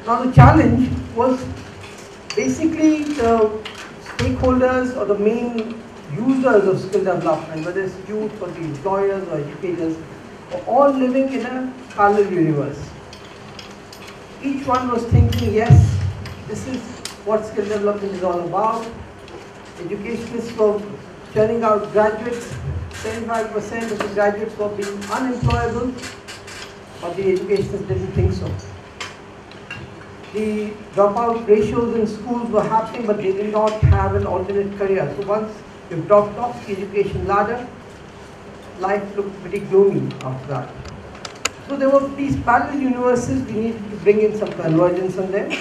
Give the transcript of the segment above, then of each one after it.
Now the challenge was basically the stakeholders or the main users of skill development, whether it's youth or the employers or educators, are all living in a parallel universe. Each one was thinking, yes, this is what skill development is all about. Educationists were churning out graduates. 75% of the graduates were being unemployable, but the educationists didn't think so. The dropout ratios in schools were happening, but they did not have an alternate career. So once you dropped off the education ladder, life looked pretty gloomy after that. So there were these parallel universes. We needed to bring in some convergence on them.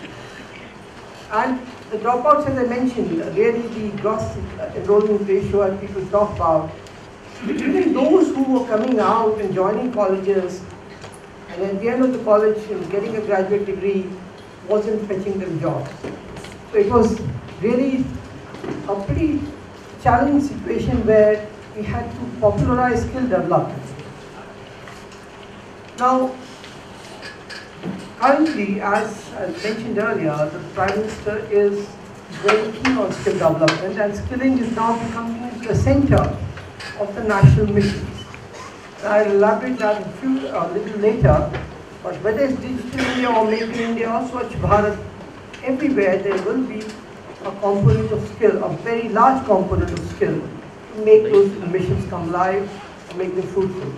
And the dropouts, as I mentioned, really the gross enrollment ratio as people talk about, even those who were coming out and joining colleges, and at the end of the college and getting a graduate degree, wasn't fetching them jobs. So it was really a pretty challenging situation where we had to popularize skill development. Now, currently, as I mentioned earlier, the Prime Minister is very keen on skill development, and skilling is now becoming the center of the national missions. I'll elaborate that a little later, but whether it's Digital India or Make in India or Swachh Bharat, everywhere there will be a component of skill, a very large component of skill, to make those missions come live and make them fruitful.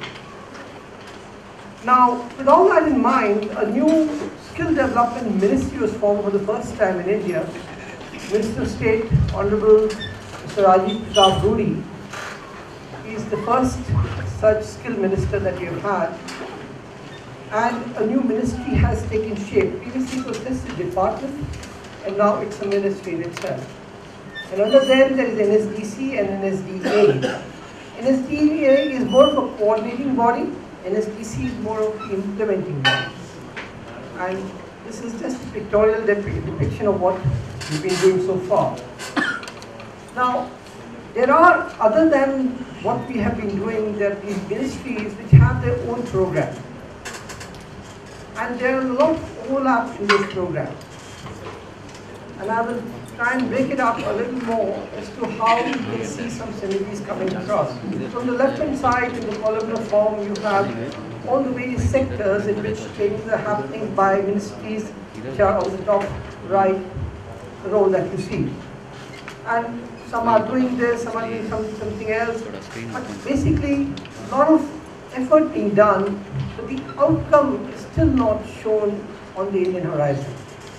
Now, with all that in mind, a new skill development ministry was formed for the first time in India. Minister of State, Honorable Mr. Rajiv Pratap Rudy, is the first such skill minister that we have had. And a new ministry has taken shape. Previously it was just a department, and now it's a ministry in itself. And under them there is NSDC and NSDA. NSDA is more of a coordinating body, NSDC is more of the implementing body. And this is just a pictorial depiction of what we've been doing so far. Now, there are, other than what we have been doing, there are these ministries which have their own program. And there are a lot of overlap in this program. And I will try and break it up a little more as to how you can see some synergies coming across. So on the left-hand side, in the columnar form, you have all the various sectors in which things are happening by ministries, which are on the top right row that you see. And some are doing this, some are doing something else. But basically, a lot of effort being done, but the outcome is still not shown on the Indian horizon.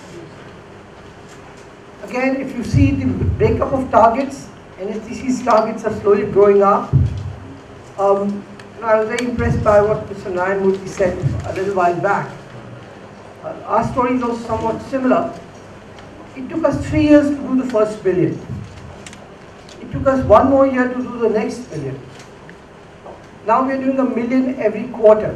Again, if you see the breakup of targets, NSDC's targets are slowly growing up. I was very impressed by what Mr. Narayan said a little while back. Our story is also somewhat similar. It took us 3 years to do the first billion. It took us 1 more year to do the next billion. Now we are doing 1 million every quarter.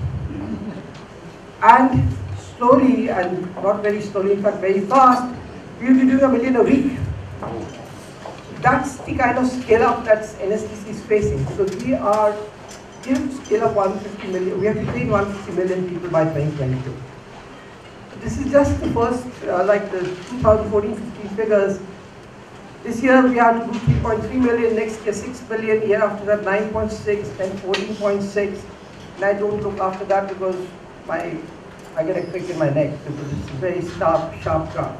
And slowly, and not very slowly, in fact very fast, we will be doing 1 million a week. That's the kind of scale up that NSDC is facing. So we have to scale up 150 million. We have to train 150 million people by 2022. This is just the first, like the 2014-15 figures. This year we have to do 3.3 million, next year 6 billion, year after that 9.6, then 14.6. And I don't look after that because I get a crick in my neck because it's a very sharp graph.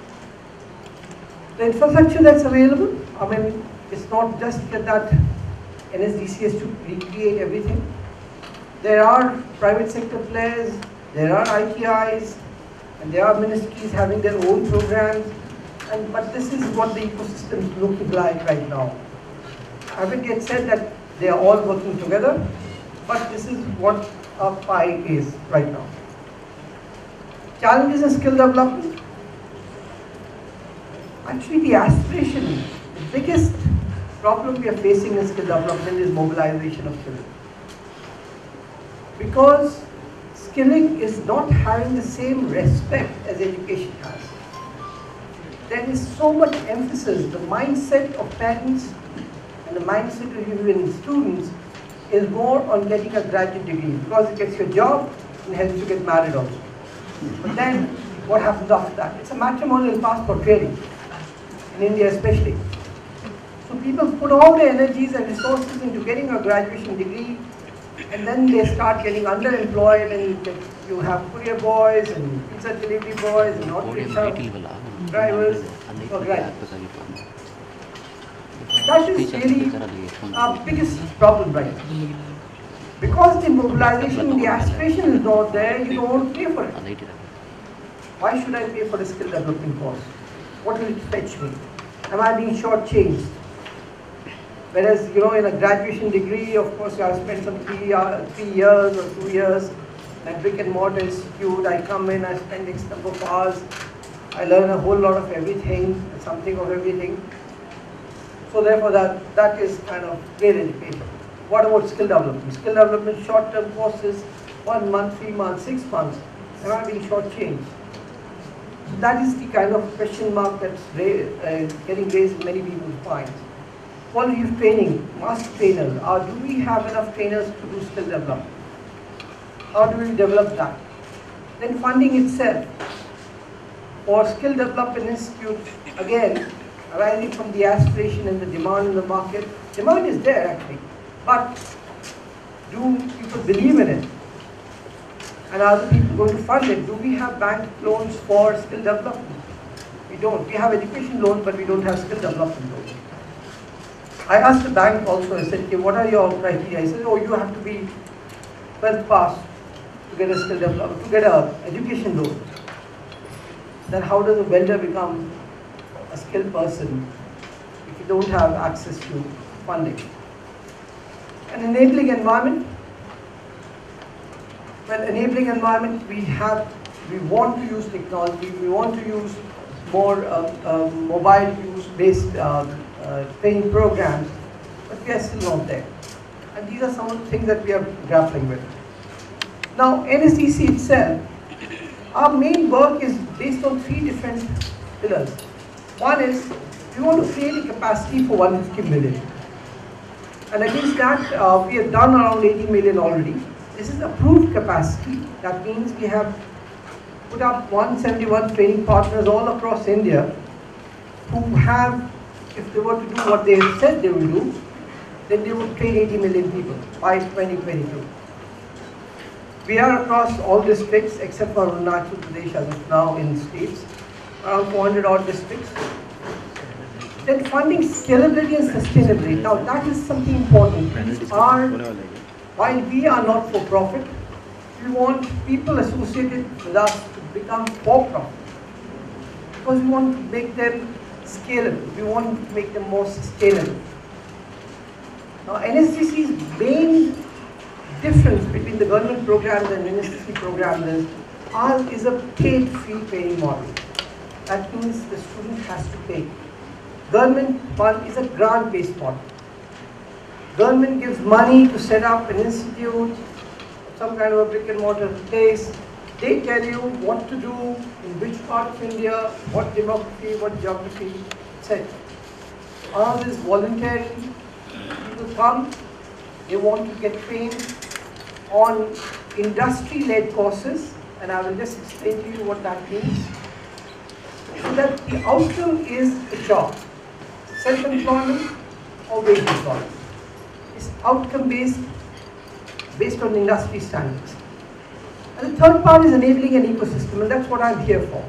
The infrastructure that's available, I mean, it's not just that NSDC has to recreate everything. There are private sector players, there are ITIs, and there are ministries having their own programs. But this is what the ecosystem is looking like right now. I haven't yet said that they are all working together, but this is what our pie is right now. Challenges in skill development. Actually, the aspiration, the biggest problem we are facing in skill development is mobilization of children. Because skilling is not having the same respect as education has. There is so much emphasis, the mindset of parents and the mindset of even students is more on getting a graduate degree because it gets you a job and helps you get married also. But then, what happens after that? It's a matrimonial passport really, in India especially. So people put all their energies and resources into getting a graduation degree, and then they start getting underemployed, and you have courier boys and pizza delivery boys and auto rickshaw drivers for graduates. That is really our biggest problem right now. Because the mobilization, the aspiration is not there, you don't want to pay for it. Why should I pay for a skill development course? What will it fetch me? Am I being shortchanged? Whereas, in a graduation degree, of course, I spend some 3 years or 2 years in a brick and mortar institute. I come in, I spend X number of hours, I learn a whole lot of everything, something of everything. So therefore, that is kind of great education. What about skill development? Skill development, short-term courses, 1 month, 3 months, 6 months. Am I being shortchanged? So that is the kind of question mark that's getting raised in many people's minds. Quality of training, master trainers. Do we have enough trainers to do skill development? How do we develop that? Then funding itself. For skill development institutes, again, arising from the aspiration and the demand in the market. Demand is there actually, but do people believe in it? And are the people going to fund it? Do we have bank loans for skill development? We don't. We have education loans, but we don't have skill development loans. I asked the bank also, I said, okay, what are your criteria? He said, oh, you have to be 12th pass to get a skill development, to get an education loan. Then how does a welder become a skilled person if you don't have access to funding? An enabling environment. Well, enabling environment, we want to use technology, we want to use more mobile use-based training programs, but we are still not there. And these are some of the things that we are grappling with. Now, NSDC itself, our main work is based on 3 different pillars. One is, we want to create a capacity for 150 million. And against that, we have done around 80 million already. This is approved capacity. That means we have put up 171 training partners all across India who have, if they were to do what they have said they will do, then they would train 80 million people by 2022. We are across all districts except for Arunachal Pradesh as of now in states, around 400 odd districts. Then funding scalability and sustainability. Now that is something important. While we are not for profit, we want people associated with us to become for profit. Because we want to make them scalable. We want to make them more sustainable. Now NSDC's main difference between the government programs and NSDC programs is a paid free training model. That means the student has to pay. Government one is a grant-based model. Government gives money to set up an institute, some kind of a brick and mortar place. They tell you what to do, in which part of India, what demography, what geography, etc. All this voluntary. People come, they want to get trained on industry-led courses, and I will just explain to you what that means. So that the outcome is a job, self-employment or wage employment. It's outcome-based, based on industry standards. And the third part is enabling an ecosystem, and that's what I'm here for.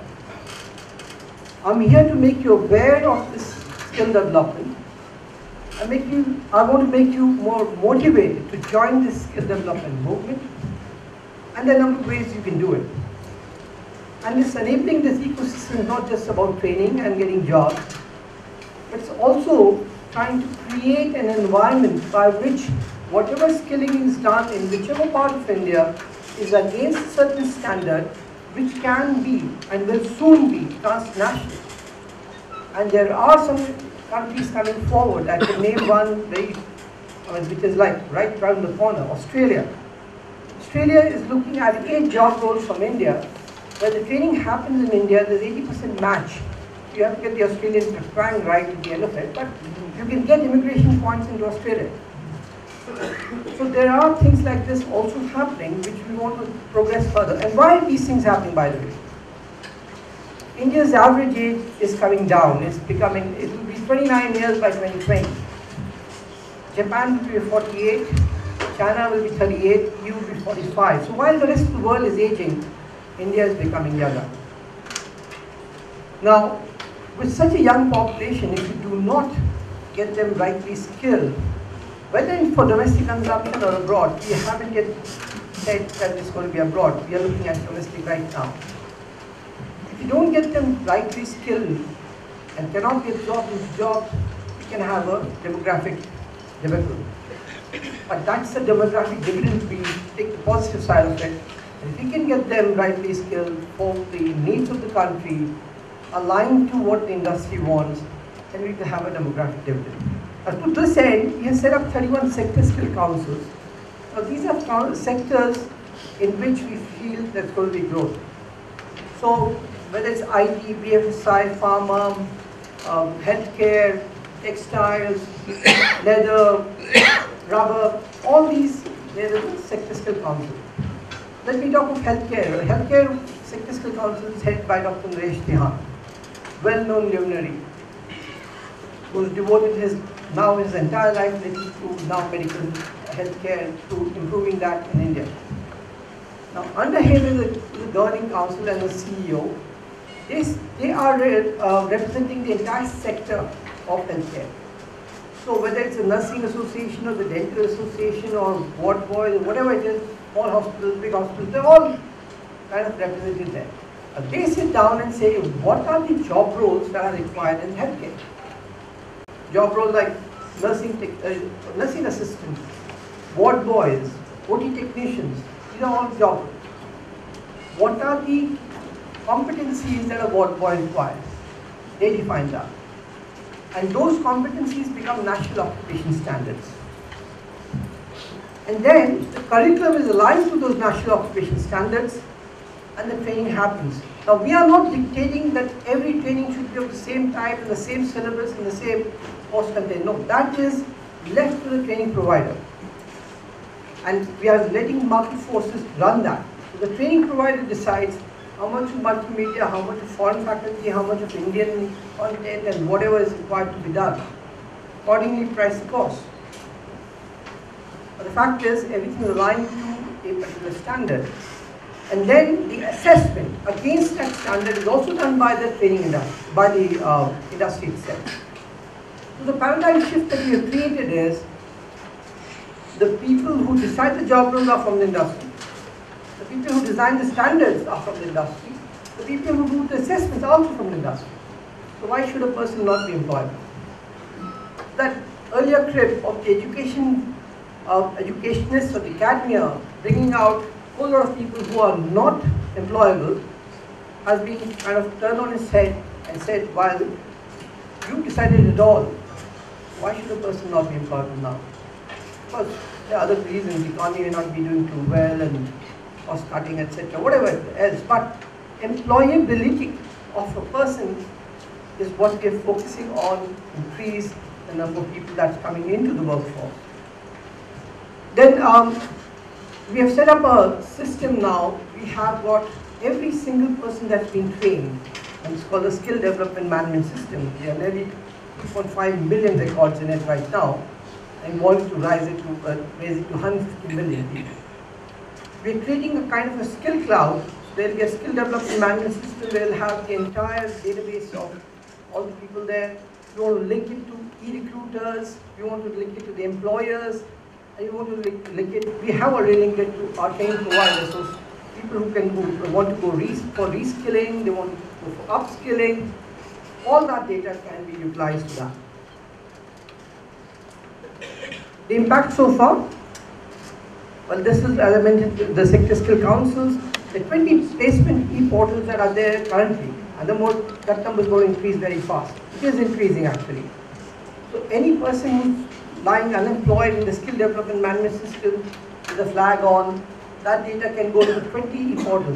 I'm here to make you aware of this skill development. I want to make you more motivated to join this skill development movement, and there are a number of ways you can do it. And this enabling this ecosystem is not just about training and getting jobs, but it's also trying to create an environment by which whatever skilling is done in whichever part of India is against a certain standard, which can be and will soon be transnational. And there are some countries coming forward. I can name one which is like right around the corner, Australia. Australia is looking at 8 job roles from India, where the training happens in India, there's 80% match. You have to get the Australian twang right at the end of it, but you can get immigration points into Australia. So there are things like this also happening which we want to progress further. And why are these things happening, by the way? India's average age is coming down. It will be 29 years by 2020. Japan will be 48, China will be 38, EU will be 45. So while the rest of the world is aging, India is becoming younger. Now, with such a young population, if you do not get them rightly skilled, whether for domestic consumption or abroad, we haven't yet said that it's going to be abroad. We are looking at domestic right now. If you don't get them rightly skilled and cannot get jobs, we can have a demographic dividend. But that's the demographic dividend. We take the positive side of it. And if we can get them rightly skilled for the needs of the country, aligned to what the industry wants, then we can have a demographic dividend. To this end, we have set up 31 sector skill councils. Now these are sectors in which we feel there's going to be growth. So whether it's IT, BFSI, pharma, healthcare, textiles, leather, rubber, all these, there is a sector skill council. Let me talk of healthcare. The healthcare sector skill council is headed by Dr. Naresh Tihan, well-known luminary, who's devoted his entire life to now medical healthcare, to improving that in India. Now under him is the governing council and the CEO. They are representing the entire sector of healthcare. So whether it's a nursing association or the dental association or ward boys or whatever it is, small hospitals, big hospitals, they're all kind of represented there. They sit down and say, what are the job roles that are required in healthcare? Job roles like nursing assistants, ward boys, OT technicians, these are all job roles. What are the competencies that a ward boy requires? They define that. And those competencies become national occupation standards. And then the curriculum is aligned to those national occupation standards and the training happens. Now we are not dictating that every training should be of the same type and the same syllabus and the same course content. No, that is left to the training provider. And we are letting market forces run that. So the training provider decides how much of multimedia, how much of foreign faculty, how much of Indian content and whatever is required to be done. Accordingly price the cost. But the fact is everything is aligned to a particular standard. And then the assessment against that standard is also done by the training industry, by the industry itself. So the paradigm shift that we have created is the people who decide the job roles are from the industry. The people who design the standards are from the industry. The people who do the assessments are also from the industry. So why should a person not be employed? That earlier crib of the educationists of the academia bringing out a whole lot of people who are not employable has been kind of turned on its head and said, well, you decided it all. Why should a person not be employable now? Because there are other reasons. The economy may not be doing too well and cost cutting, etc., whatever else. But employability of a person is what we are focusing on, increase the number of people that's coming into the workforce. Then we have set up a system now. We have got every single person that's been trained, and it's called the Skill Development Management System. There are nearly 2.5 million records in it right now, and want to raise it to 150 million people. We're creating a kind of a skill cloud. There'll be a skill development management system. We'll have the entire database of all the people there. We want to link it to e-recruiters. We want to link it to the employers. And we want to link it. We have already linked it to our training providers. So people who can go, want to go for reskilling, they want to go for upskilling. All that data can be utilized to that. The impact so far. Well, this is, as I mentioned, the sector skill councils, the 20 placement e-portals that are there currently, and that number is going to increase very fast. It is increasing actually. So any person who's lying unemployed in the skill development management system with a flag on, that data can go to the 20 e-portals.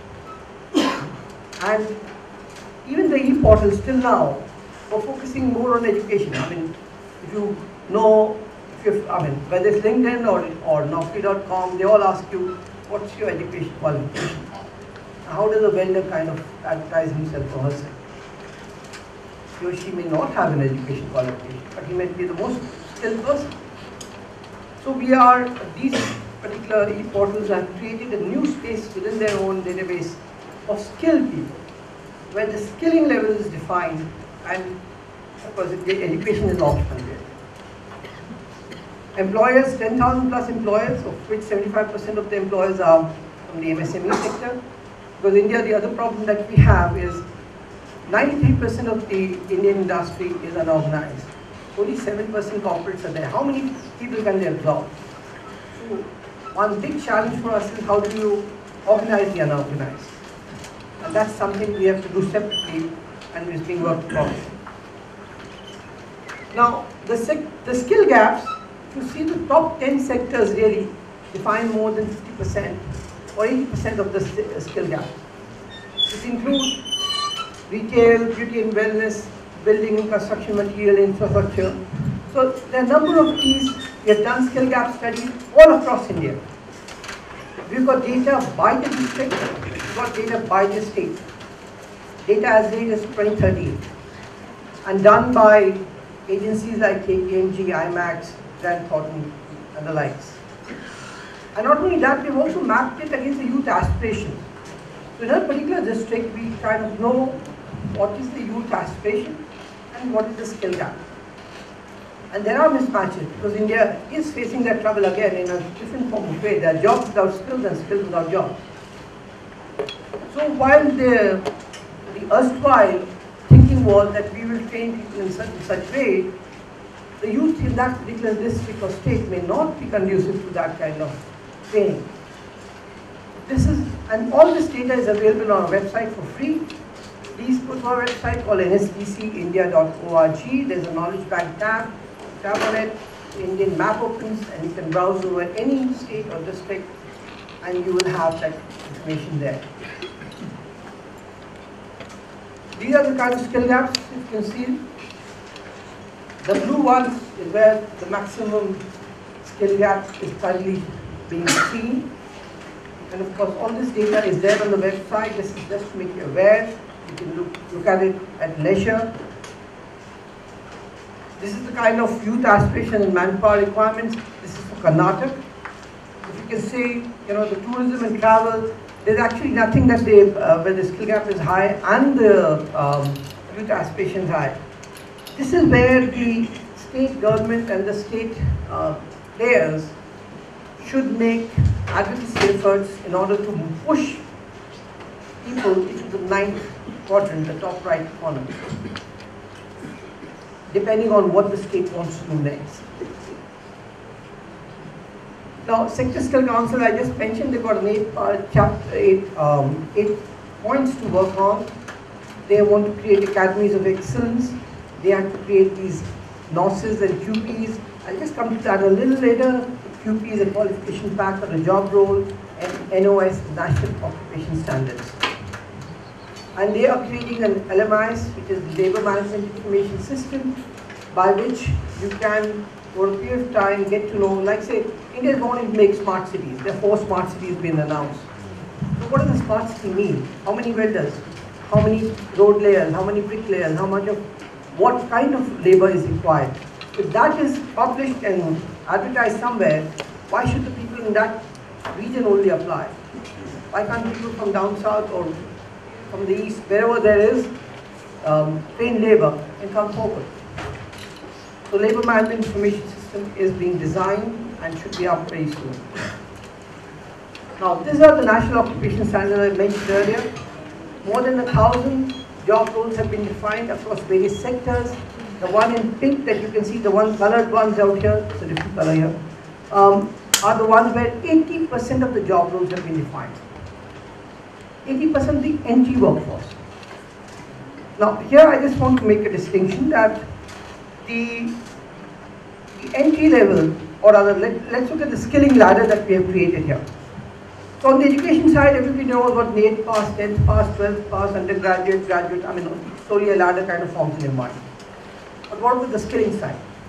And even the e-portals till now are focusing more on education. I mean, if you know I mean, whether it's LinkedIn or Naukri.com, they all ask you, what's your education qualification? How does a vendor kind of advertise himself or herself? He or she may not have an education qualification, but he might be the most skilled person. So these particular e-portals have created a new space within their own database of skilled people, where the skilling level is defined, and of course the education is optional there. Employers, 10,000 plus employers, of which 75% of the employers are from the MSME sector. Because India, the other problem that we have is 93% of the Indian industry is unorganized. Only 7% corporates are there. How many people can they absorb? So one big challenge for us is how do you organize the unorganized? And that's something we have to do separately, and is being worked upon. Now, the skill gaps, if you see the top 10 sectors really define more than 50% or 80% of the skill gap. This includes retail, beauty and wellness, building and construction material, infrastructure. So there are a number of these. We have done skill gap studies all across India. We've got data by the district, we've got data by the state. Data as late as 2013, and done by agencies like KPMG, IMAX, Grant Thornton, and the likes. And not only that, we've also mapped it against the youth aspirations. So in a particular district, we kind of know what is the youth aspiration and what is the skill gap. And there are mismatches, because India is facing that trouble again in a different form of way. There are jobs without skills and skills without jobs. So while the erstwhile thinking was that we will train people in such way, the youth in that particular district or state may not be conducive to that kind of training. And all this data is available on our website for free. Please go to our website called nsdcindia.org. There's a knowledge bank tab. Tap on it, the Indian map opens, and you can browse over any state or district, and you will have that information there. These are the kind of skill gaps you can see. The blue ones is where the maximum skill gap is currently being seen. And of course, all this data is there on the website. This is just to make you aware. You can look at it at leisure. This is the kind of youth aspiration and manpower requirements. This is for Karnataka. If you can see, the tourism and travel, there's actually nothing that where the skill gap is high and the youth aspiration is high. This is where the state government and the state players should make advocacy efforts in order to push people into the 9th quadrant, the top right corner, depending on what the state wants to do next. Now, Sector Skill Council, I just mentioned, they've got an 8 points to work on. They want to create academies of excellence. They have to create these NOSes and QPs. I'll just come to that a little later. QP is a qualification pack for a job role, and NOS, National Occupation Standards. And they are creating an LMIS, which is the Labour Management Information System, by which you can, for a period of time, get to know, like say, India is wanting to make smart cities. There are 4 smart cities being announced. So what does a smart city mean? How many vendors? How many road layers? How many bricklayers? What kind of labor is required? If that is published and advertised somewhere, why should the people in that region only apply? Why can't people from down south or from the east, wherever there is trained labor, can come forward? So Labour Management Information System is being designed and should be up very soon. Now, these are the National Occupation Standards I mentioned earlier. More than 1,000 job roles have been defined across various sectors. The one in pink that you can see, the colored ones out here, it's a different color here, are the ones where 80% of the job roles have been defined. 80% of the entry workforce. Now, here I just want to make a distinction that the entry level, or rather, let's look at the skilling ladder that we have created here. So on the education side, everybody knows what 8th pass, 10th pass, 12th pass, undergraduate, graduate, slowly a ladder kind of forms in your mind. But what about the skilling side?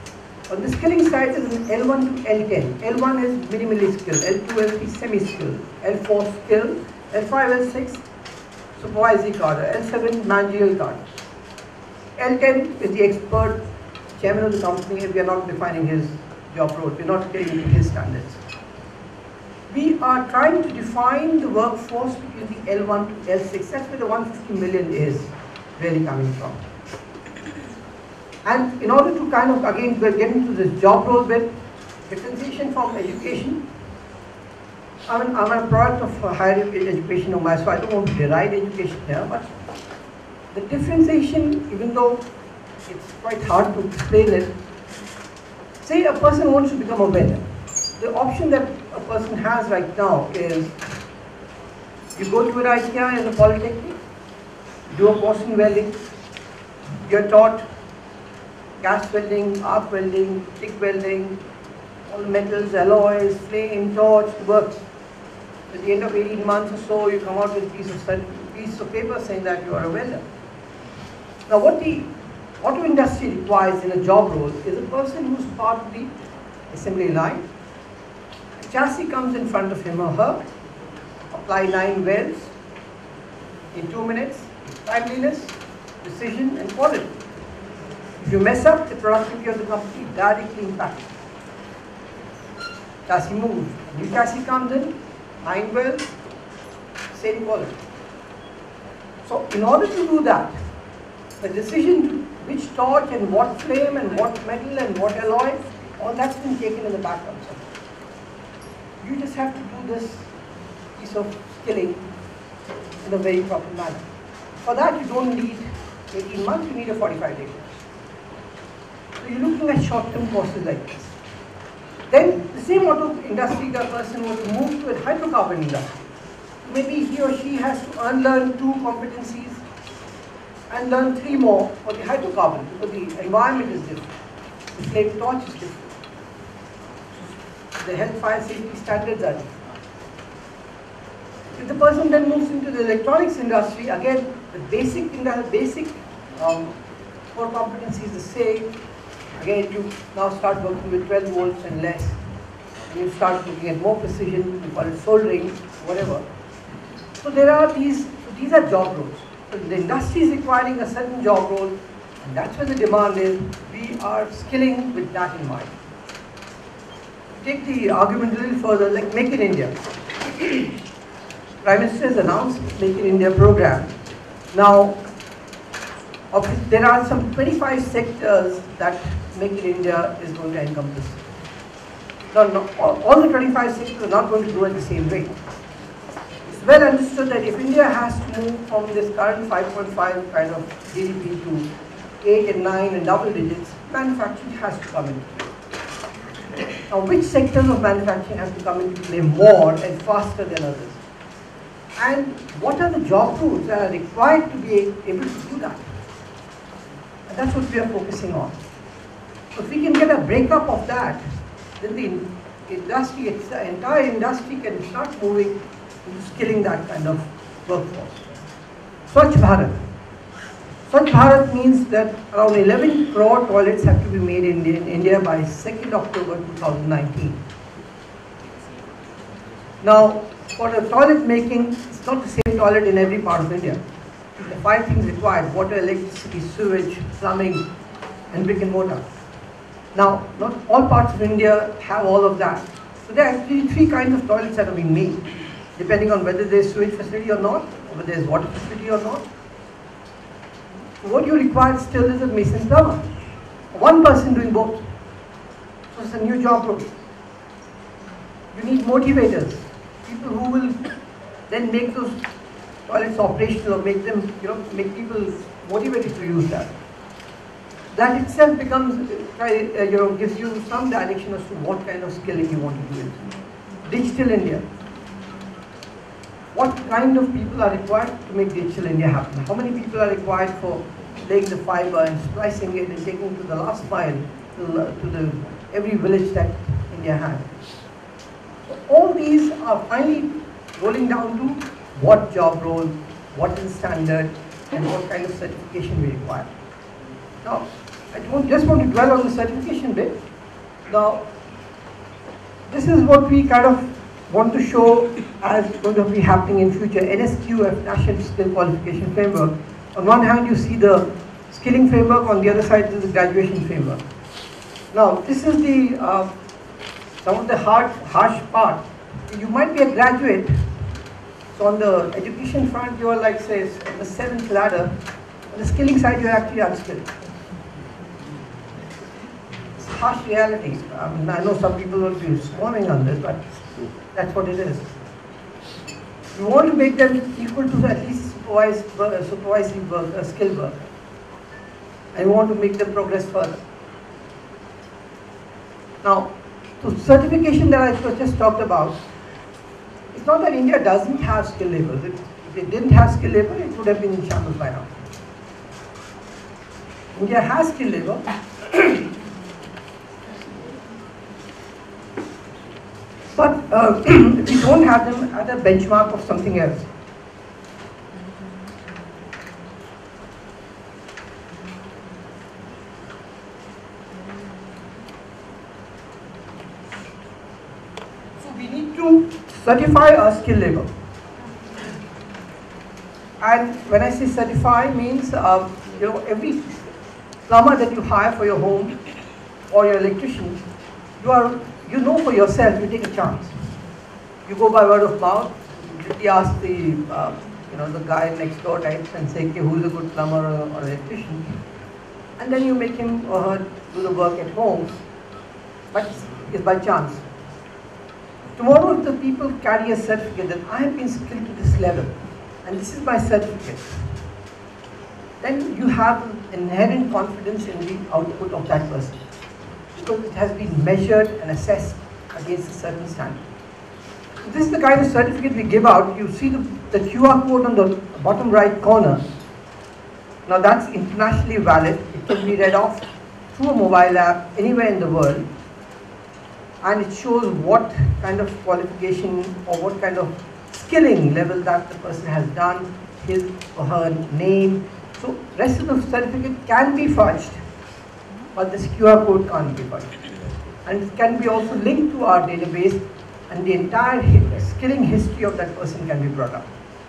On the skilling side is an L1 to L10. L1 is minimally skilled, L2, L3 semi-skilled, L4 skilled, L5, L6 supervisory cadre, L7 managerial cadre. L10 is the expert chairman of the company, and we are not defining his job role, we are not getting into his standards. We are trying to define the workforce between the L1 to L6, that's where the 150 million is really coming from. And in order to kind of, again, we're getting to this job role bit, differentiation from education. I'm a product of higher education of mine, so I don't want to deride education here, but the differentiation, even though it's quite hard to explain it, say a person wants to become a welder. The option that a person has right now is, you go to an IKEA in a polytechnic, do a course in welding, you're taught gas welding, arc welding, TIG welding, all metals, alloys, flame, torch, works. At the end of 18 months or so, you come out with a piece of paper saying that you are a welder. Now, what the auto industry requires in a job role is a person who's part of the assembly line. A chassis comes in front of him or her, apply 9 welds in 2 minutes, timeliness, precision, and quality. If you mess up, the productivity of the company directly impacted. Chassis moves. New chassis comes in, 9 welds, same quality. So in order to do that, the decision to which torch and what flame and what metal and what alloy, all that's been taken in the background. So you just have to do this piece of skilling in a very proper manner. For that, you don't need 18 months, you need a 45-day course. So you're looking at short-term courses like this. Then the same auto industry person wants to move to a hydrocarbon industry. Maybe he or she has to unlearn 2 competencies and learn 3 more for the hydrocarbon, because the environment is different. The flame torch is different. The health, fire, safety standards are different. If the person then moves into the electronics industry, again, the basic core competency is the same. Again, you now start working with 12 volts and less. And you start looking at more precision, you call it soldering, whatever. So there are these are job roles. So the industry is requiring a certain job role, and that's where the demand is. We are skilling with that in mind. Take the argument a little further, like Make in India. Prime Minister has announced Make in India program. Now, there are some 25 sectors that Make in India is going to encompass. Now, all the 25 sectors are not going to grow at the same rate. It's well understood that if India has to move from this current 5.5 kind of GDP to 8 and 9 and double digits, manufacturing has to come into play. Now, which sectors of manufacturing have to come into play more and faster than others? And what are the job roles that are required to be able to do that? And that's what we are focusing on. So if we can get a breakup of that, then the industry, the entire industry can start moving into skilling that kind of workforce. Swachh Bharat. Swachh Bharat means that around 11 crore toilets have to be made in India by 2nd October 2019. Now, for the toilet making, it's not the same toilet in every part of India. The 5 things required: water, electricity, sewage, plumbing, and brick and mortar. Now, not all parts of India have all of that. So there are actually 3 kinds of toilets that are being made, depending on whether there is sewage facility or not, or whether there is water facility or not. What you require still is a mason plumber. One person doing both. So it's a new job role. You need motivators, people who will then make those toilets operational, or make them, make people motivated to use that. That itself becomes, gives you some direction as to what kind of skilling you want to do. Digital India. What kind of people are required to make Digital India happen? How many people are required for laying the fiber and splicing it and taking it to the last mile, to every village that India has? So all these are finally rolling down to what job role, what is the standard, and what kind of certification we require. Now, I don't just want to dwell on the certification bit. Now, this is what we kind of want to show as going to be happening in future. NSQF, National Skill Qualification Framework. On one hand, you see the skilling framework. On the other side, is the graduation framework. Now, this is the some of the harsh part. You might be a graduate. So on the education front, you are like, say, on the 7th ladder. On the skilling side, you are actually unskilled. It's a harsh reality. I know some people will be squirming on this, but that's what it is. You want to make them equal to at least supervisory work, skill work. And you want to make them progress further. Now, the certification that I just talked about, it's not that India doesn't have skill labels. If it didn't have skill label, it would have been in shambles by now. India has skill label. But we don't have them at a benchmark of something else. So we need to certify our skill label. And when I say certify, means every plumber that you hire for your home or your electrician, you know for yourself, you take a chance. You go by word of mouth. You ask the the guy next door types and say, okay, who's a good plumber or electrician, and then you make him or her do the work at home. But it's by chance. Tomorrow, if the people carry a certificate that I have been skilled to this level, and this is my certificate, then you have inherent confidence in the output of that person, because it has been measured and assessed against a certain standard. So this is the kind of certificate we give out. You see the QR code on the bottom right corner. Now that's internationally valid. It can be read off through a mobile app anywhere in the world. And it shows what kind of qualification or what kind of skilling level that the person has done, his or her name. So rest of the certificate can be fudged, but this QR code can't be fudged. And it can be also linked to our database, and the entire skilling history of that person can be brought up.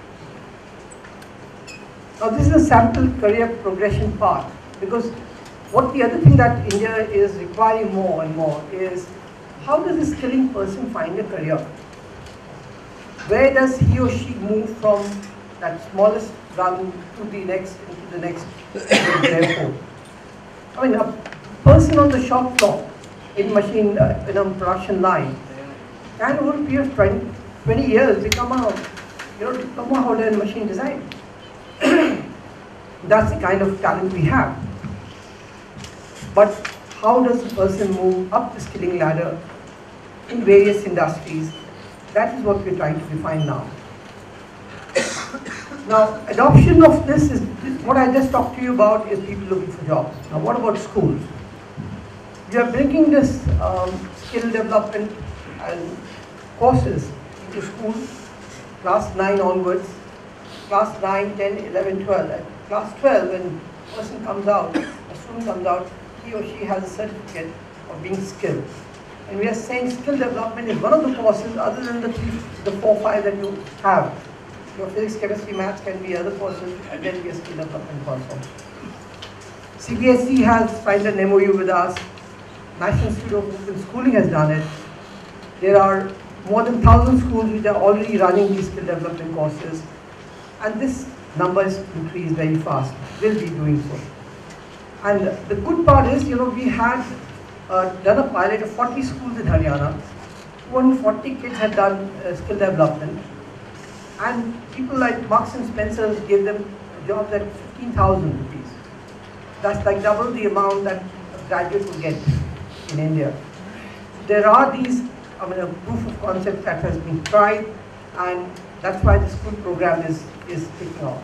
Now this is a sample career progression part, because what the other thing that India is requiring more and more is, how does a skilling person find a career? Where does he or she move from that smallest rung to the next, into the next therefore? I mean, a person on the shop floor in in a production line can over a period of 20 years become a diploma holder in machine design. That's the kind of talent we have. But how does a person move up the skilling ladder in various industries? That is what we're trying to define now. Now, adoption of this is, what I just talked to you about is people looking for jobs. Now, what about schools? We are bringing this skill development and courses into schools, class 9 onwards, class 9, 10, 11, 12. At class 12, when a person comes out, a student comes out, he or she has a certificate of being skilled. And we are saying skill development is one of the courses other than the 4 or 5 that you have. Your physics, chemistry, maths can be other courses, and then be a skill development course also. CBSE has signed an MOU with us. National Institute of Open Schooling has done it. There are more than 1,000 schools which are already running these skill development courses. And this number is increased very fast, will be doing so. And the good part is, we had done a pilot of 40 schools in Haryana. 240 kids had done skill development. And people like Marks and Spencer's gave them jobs at 15,000 rupees. That's like double the amount that a graduate would get in India. There are these, a proof of concept that has been tried, and that's why the school program is taking off.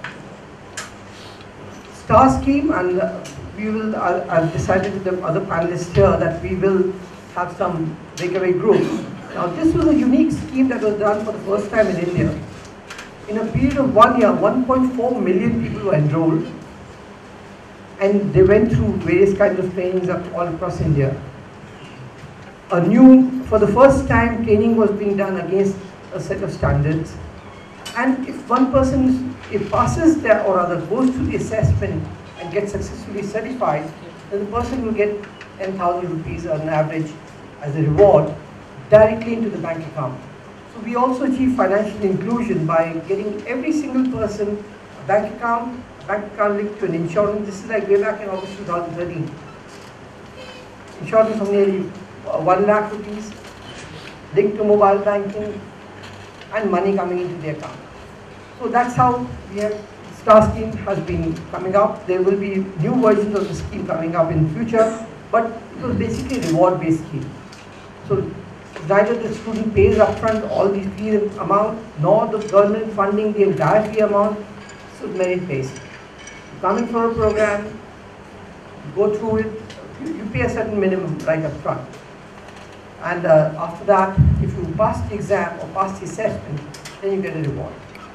STAR scheme, and I've decided with the other panelists here that we will have some breakaway groups. Now this was a unique scheme that was done for the first time in India. In a period of 1 year, 1.4 million people were enrolled, and they went through various kinds of trainings all across India. for the first time, training was being done against a set of standards. And if one person passes that, or rather goes through the assessment and gets successfully certified, then the person will get 10,000 rupees on average as a reward directly into the bank account. So we also achieve financial inclusion by getting every single person a bank account linked to an insurance. This is like way back in August 2013. Insurance of nearly 1 lakh rupees, linked to mobile banking, and money coming into the account. So that's how we have, STAR scheme has been coming up. There will be new versions of the scheme coming up in future, but it was basically a reward-based scheme. So neither the student pays upfront all the fee amount, nor the government funding the entire fee amount. So merit-based. You come in for a program, you go through it, you pay a certain minimum right up front. And after that, if you pass the exam or pass the assessment, then you get a reward.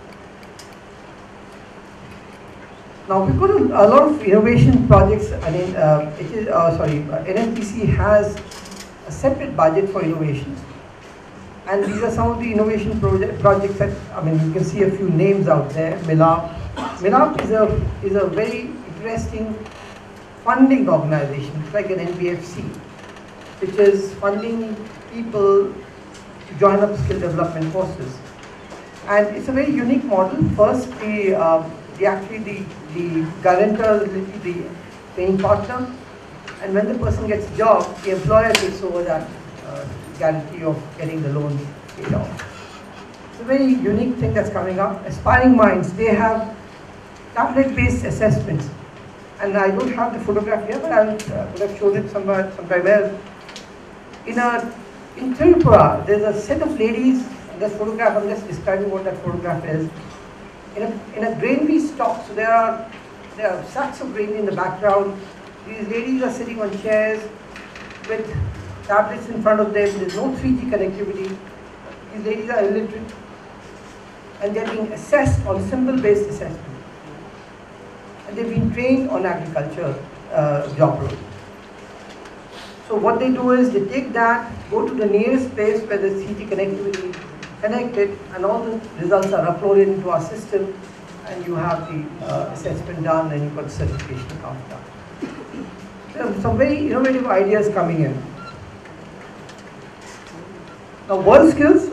Now we've got a lot of innovation projects. I mean, NFPC has a separate budget for innovations, and these are some of the innovation projects that, I mean, you can see a few names out there. MILAP. MILAP is a very interesting funding organization. It's like an NBFC, which is funding people to join up skill development courses. And it's a very unique model. First, the guarantor will be the paying partner, and when the person gets a job, the employer takes over that guarantee of getting the loan paid off. It's a very unique thing that's coming up. Aspiring Minds, they have tablet-based assessments, and I don't have the photograph here, but I would have shown it sometime else. In Tripura, there's a set of ladies. That photograph, I'm just describing what that photograph is. In a granary stock, so there are sacks of grain in the background. These ladies are sitting on chairs with tablets in front of them. There's no 3G connectivity. These ladies are illiterate, and they're being assessed on symbol-based assessment. And they've been trained on agriculture job role. So what they do is they take that, go to the nearest place where there's 3G connectivity, connect it, and all the results are uploaded into our system, and you have the assessment done, and you've got certification after. There are some very innovative ideas coming in. Now, World Skills,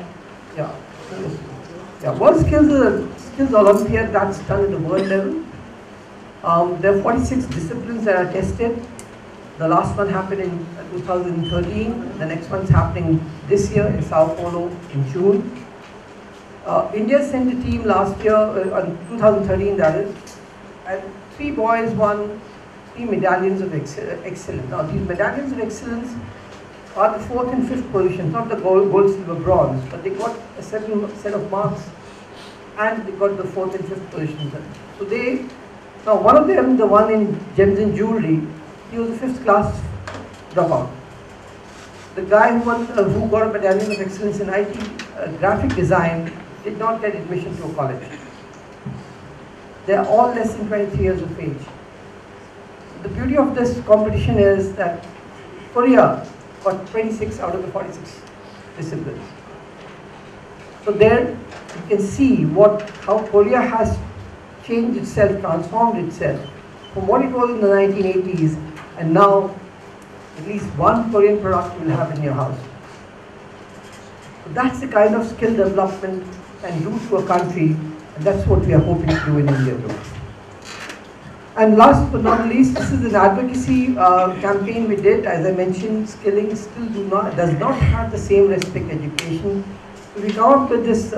World Skills is a skills Olympiad that's done at the world level. There are 46 disciplines that are tested. The last one happened in 2013. The next one's happening this year in Sao Paulo in June. India sent a team last year, in 2013 that is, and 3 boys won 3 medallions of excellence. Now these medallions of excellence are the 4th and 5th positions, not the gold, silver, bronze, but they got a certain set of marks, and they got the 4th and 5th positions. So now one of them, the one in gems and jewelry, he was a 5th class dropout. The guy who got a medallion of excellence in IT graphic design did not get admission to a college. They are all less than 23 years of age. The beauty of this competition is that Korea got 26 out of the 46 disciplines. So there you can see how Korea has changed itself, transformed itself from what it was in the 1980s, and now at least one Korean product you will have in your house. So that's the kind of skill development and do to a country, and that's what we are hoping to do in India too. And last but not least, this is an advocacy campaign we did. As I mentioned, skilling still does not have the same respect education. So we come up with this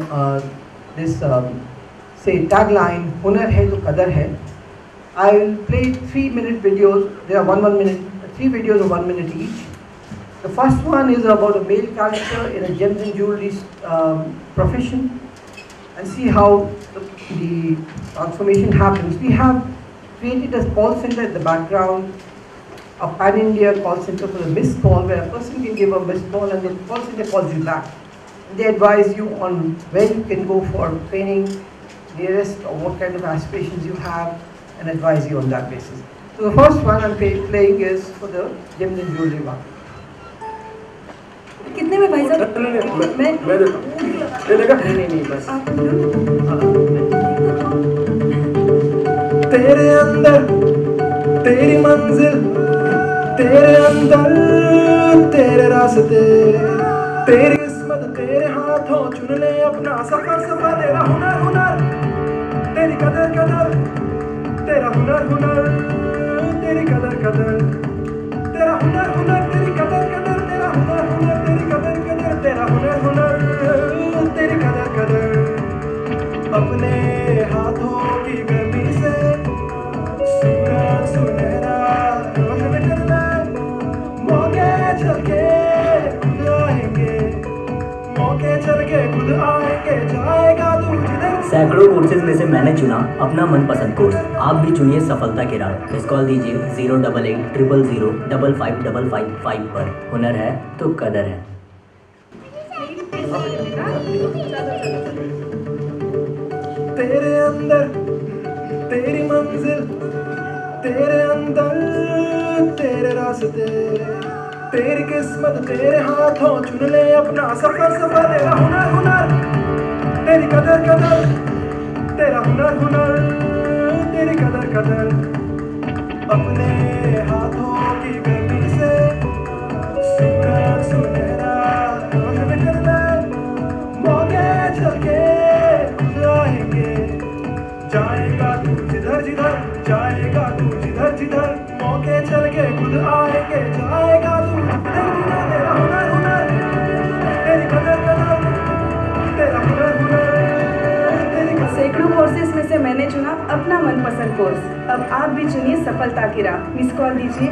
say tagline, "Hunar hai to qadar hai." I will play 3-minute videos. They are 1 minute, 3 videos of 1 minute each. The first one is about a male character in a gems and jewelry profession, and see how the transformation happens. We have created a call center at the background, a pan-India call center for the missed call, where a person can give a missed call and the call center calls you back. And they advise you on where you can go for training, nearest, or what kind of aspirations you have, and advise you on that basis. So the first one I'm playing is for the gems and jewelry one. कितने में भाई साहब? मैं देता हूँ। ले लेगा? नहीं बस। तेरे अंदर तेरी मंजिल, तेरे अंदर तेरे रास्ते, तेरी किस्मत तेरे हाथों, चुन ले अपना सफर सफर। तेरा हुनर हुनर, तेरी कदर कदर, तेरा हुनर हुनर, तेरी कदर कदर, तेरा हुनर हुनर, तेरी कदर कदर, तेरा हुनर हुनर, तेरी कदर कदर, तेरा हुनर हुनर, तेरी कदर कदर। अपने हाथों की गर्मी से सूरज सुनहरा रोशन कर ले। मौके चल के खुद आएंगे, मौके चल के खुद आएंगे, जाएगा तू जिधर। सैकड़ों कोर्सेज में से मैंने चुना अपना मनपसंद कोर्स। आप भी चुनिए सफलता की राह। मिस कॉल दीजिए 08800055555 पर। हुनर है तो कदर है। तेरे अंदर तेरी मंजिल, तेरे अंदर तेरे रास्ते, तेरी किस्मत तेरे हाथों, चुन ले अपना सफर सफर। तेरा हुनर हुनर, तेरी कदर कदर, तेरा हुनर हुनर, तेरी कदर कदर। अपने हाथों की गर्मी से सूरज सुनहरा रोशन कर ले। मौके चल के खुद आएंगे, जाएगा तू जिधर जिधर, जाएगा तू जिधर जिधर। मौके चल के खुद आएंगे, जाएगा तू जिधर जिधर। तेरा हुनर हुनर, तेरी कदर कदर, तेरा हुनर हुनर, तेरी कदर। सैकड़ों कोर्सेज में से मैंने चुना अपना मनपसंद कोर्स। अब आप भी चुनिए सफलता की राह। मिस कॉल दीजिए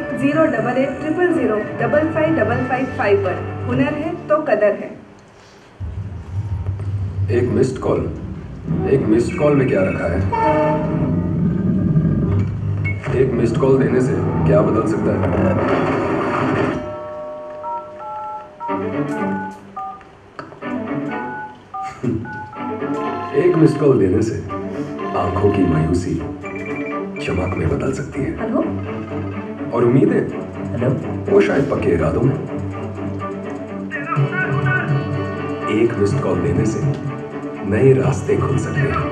08800055555 पर। हुनर है तो कदर है। एक मिस्ड कॉल, एक मिस्ड कॉल में क्या रखा है? एक मिस्ड कॉल देने से क्या बदल सकता है? एक मिस्ड कॉल देने से आंखों की मायूसी चमक में बदल सकती है। हेलो। और उम्मीदें, हेलो, वो शायद पक्के इरादों में। एक मिस्ड कॉल देने से नए रास्ते खुल सकते हैं।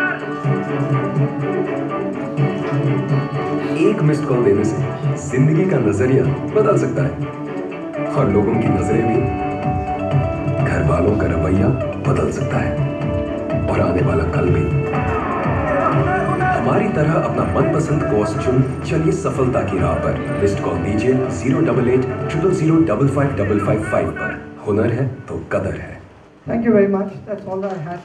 एक मिस्ड कॉल देने से जिंदगी का नजरिया बदल सकता है, और लोगों की नजरें भी, घर वालों का रवैया बदल सकता है, और आने वाला कल भी। हमारी तरह अपना मनपसंद कोर्स चुन चलिए सफलता की राह पर। मिस्ड कॉल दीजिए 08800055555 पर। हुनर है तो कदर है। Thank you very much. That's all that I had.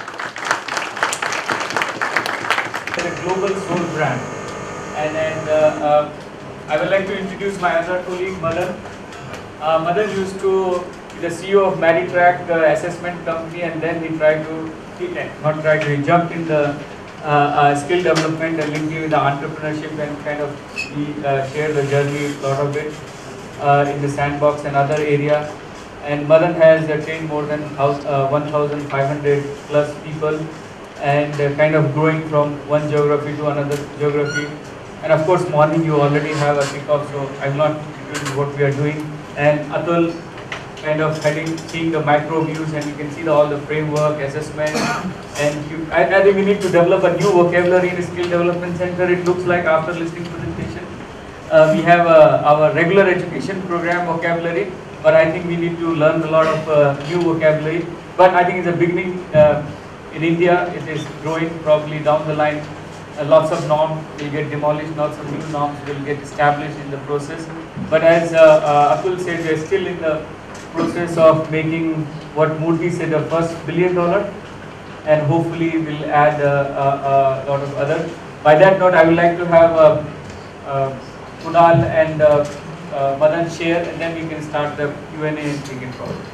A global soul brand, and I would like to introduce my other colleague Madan. Madan used to be the CEO of Maritrack assessment company, and then he he jumped in the skill development and linked with the entrepreneurship, and kind of he shared the journey, a lot of it in the sandbox and other area. And Madan has trained more than 1,500 plus people, and kind of growing from one geography to another geography. And of course, morning you already have a kickoff, so I'm not doing what we are doing. And Atul kind of seeing the micro views, and you can see all the framework, assessment, and I think we need to develop a new vocabulary in the Skill Development Center. It looks like after listening to presentation, we have our regular education program vocabulary, but I think we need to learn a lot of new vocabulary. But I think it's a beginning. In India, it is growing. Probably down the line, lots of norms will get demolished, lots of new norms will get established in the process. But as Atul said, we are still in the process of making what Murthy said, the first $1 billion, and hopefully we'll add a lot of other. By that note, I would like to have Kunal and Madan share, and then we can start the Q&A and take it forward.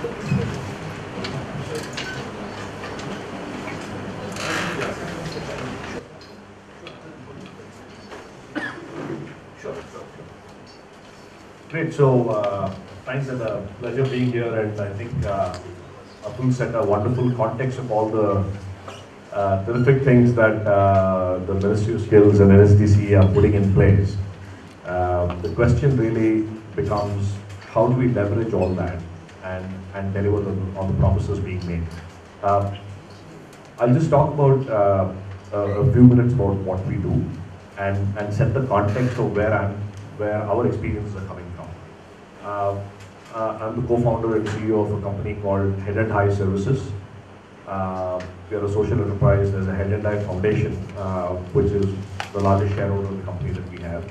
Great. So, thanks, and a pleasure being here. And I think Atul set a wonderful context of all the terrific things that the Ministry of Skills and NSDC are putting in place. The question really becomes, how do we leverage all that and deliver on the promises being made. I'll just talk about a few minutes about what we do and set the context of where our experiences are coming from. I'm the co-founder and CEO of a company called Head and High Services. We are a social enterprise. There's a Head and High Foundation, which is the largest shareholder of the company that we have.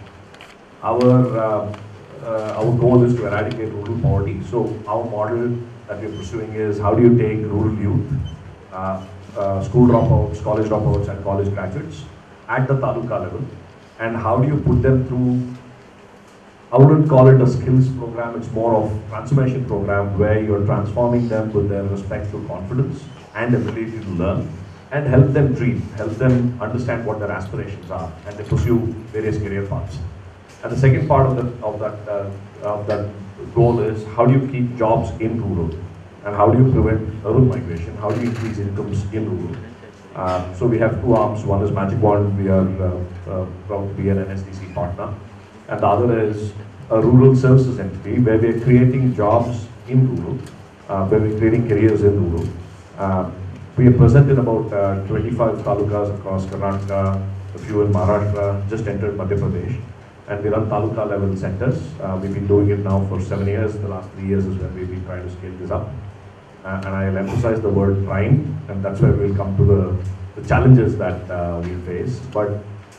Our goal is to eradicate rural poverty. So our model that we're pursuing is how do you take rural youth, school dropouts, college dropouts, and college graduates at the taluka level, and how do you put them through, I wouldn't call it a skills program, it's more of transformation program where you're transforming them with their respect to confidence and ability to learn, and help them dream, help them understand what their aspirations are, and they pursue various career paths. And the second part of that goal is how do you keep jobs in rural, and how do you prevent urban migration, how do you increase incomes in rural. So we have two arms. One is Magic Wand, we are proud to be an NSDC partner, and the other is a rural services entity where we are creating jobs in rural, where we are creating careers in rural. We are present in about 25 talukas across Karnataka, a few in Maharashtra, just entered Madhya Pradesh, and we run taluka level centers. We've been doing it now for 7 years. The last 3 years is when we've been trying to scale this up. And I'll emphasize the word trying, and that's where we'll come to the challenges that we face. But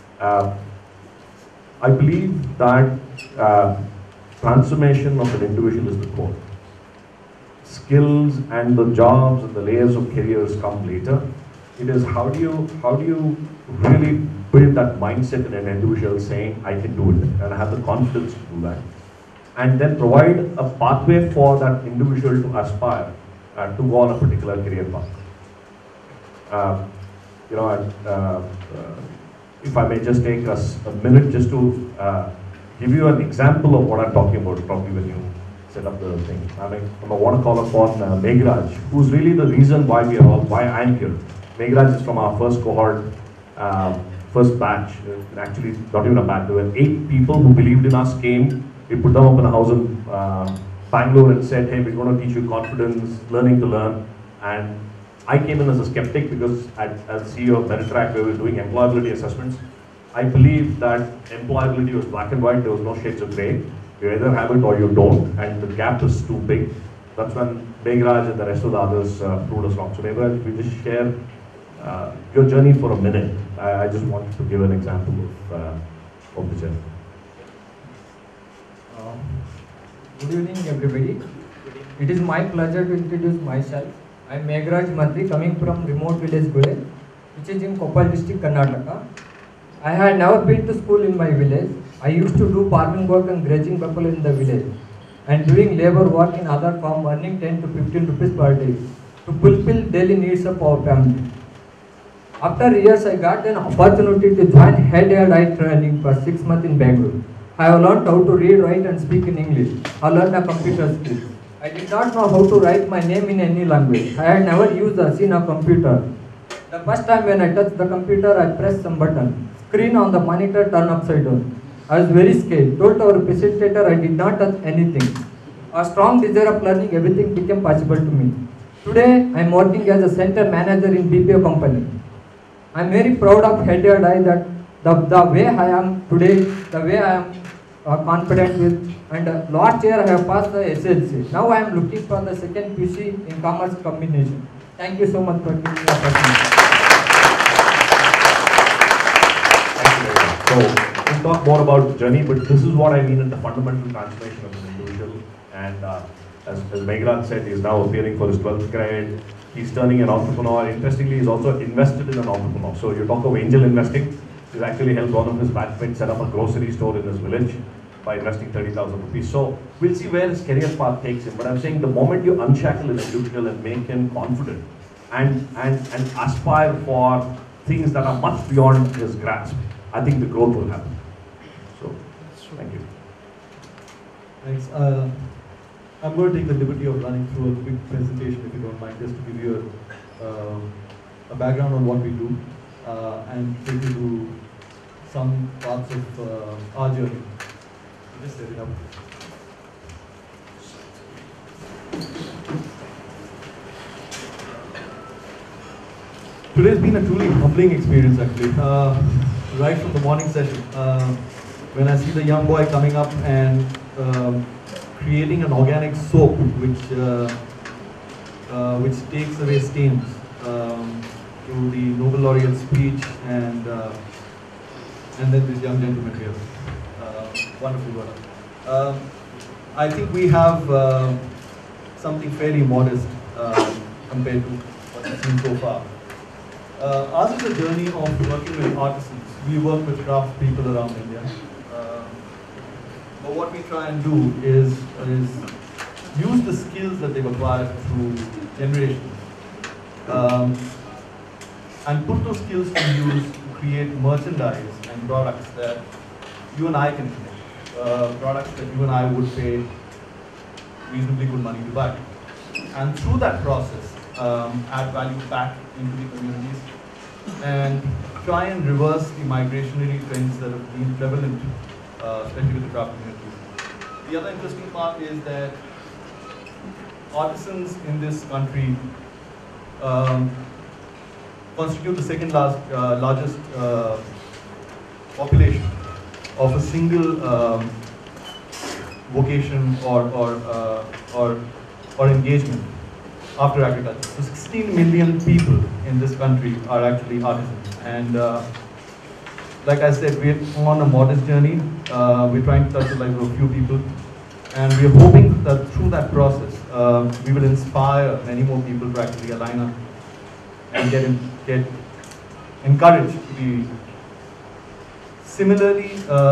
I believe that transformation of an individual is the core. Skills and the jobs and the layers of careers come later. It is how do you really build that mindset in an individual saying, I can do it, and I have the confidence to do that. And then provide a pathway for that individual to aspire to go on a particular career path. If I may just take us a minute just to give you an example of what I'm talking about, probably when you set up the thing. I want to call upon Meghraj, who's really the reason why I'm here. Meghraj is from our first cohort, first batch. Actually, not even a batch. There were 8 people who believed in us, came. We put them up in a house in Bangalore and said, hey, we're going to teach you confidence, learning to learn. And I came in as a skeptic because as CEO of Meritrack, we were doing employability assessments. I believe that employability was black and white. There was no shades of gray. You either have it or you don't, and the gap is too big. That's when Meghraj and the rest of the others proved us wrong. So Meghraj, we just share your journey for a minute. I just wanted to give an example of the journey. Good evening, everybody. It is my pleasure to introduce myself. I am Meghraj Mantri, coming from remote village Gule, which is in Koppal district, Karnataka. I had never been to school in my village. I used to do farming work and grazing people in the village, and doing labor work in other farm, earning 10 to 15 rupees per day to fulfill daily needs of our family. After years, I got an opportunity to join head-eye training for 6 months in Bangalore. I have learned how to read, write and speak in English. I learned a computer skills. I did not know how to write my name in any language. I had never used or seen a computer. The first time when I touched the computer, I pressed some button. Screen on the monitor turned upside down. I was very scared. Told our facilitator I did not touch anything. A strong desire of learning everything became possible to me. Today, I am working as a center manager in BPO company. I am very proud of head-eye that the way I am today, the way I am confident with, and last year I have passed the SLC. Now I am looking for the second PC in commerce combination. Thank you so much for giving me the opportunity. So we'll talk more about the journey, but this is what I mean in the fundamental transformation of an individual. And as Meghraj said, he's now appearing for his 12th grade. He's turning an entrepreneur. Interestingly, he's also invested in an entrepreneur. So you talk of angel investing. He's actually helped one of his batchmates set up a grocery store in his village by investing 30,000 rupees. So we'll see where his career path takes him. But I'm saying the moment you unshackle an individual and make him confident and aspire for things that are much beyond his grasp, I think the growth will happen. So, thank you. Thanks. I'm going to take the liberty of running through a quick presentation, if you don't mind, just to give you a background on what we do and take you to some parts of our journey. Just set it up. Today's been a truly humbling experience actually. Right from the morning session, when I see the young boy coming up and creating an organic soap which takes away stains, through the Nobel laureate speech, and then this young gentleman here. Wonderful work. I think we have something fairly modest compared to what we've seen so far. Ours is a journey of working with artisans. We work with craft people around India. But what we try and do is use the skills that they've acquired through generations and put those skills to use to create merchandise and products that you and I can make. Products that you and I would pay reasonably good money to buy. And through that process, add value back into the communities and try and reverse the migrationary trends that have been prevalent, especially with the craft communities. The other interesting part is that artisans in this country constitute the second largest population of a single vocation or engagement after agriculture. So 16 million people in this country are actually artisans, and like I said, we're on a modest journey. We're trying to touch the lives of a few people, and we're hoping that through that process we will inspire many more people to actually align up and get encouraged to be similarly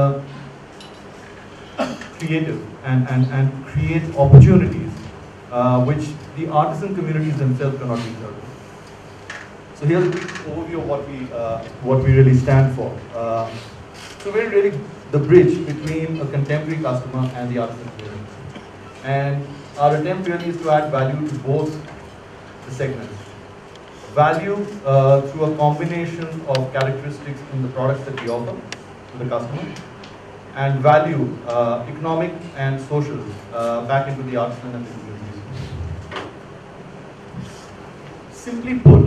creative and create opportunities which the artisan communities themselves cannot reach out to. So here's a quick overview of what we really stand for. So we're really the bridge between a contemporary customer and the artisan community. And our attempt really is to add value to both the segments. Value through a combination of characteristics in the products that we offer to the customer, and value, economic and social, back into the artisan and the communities. Simply put,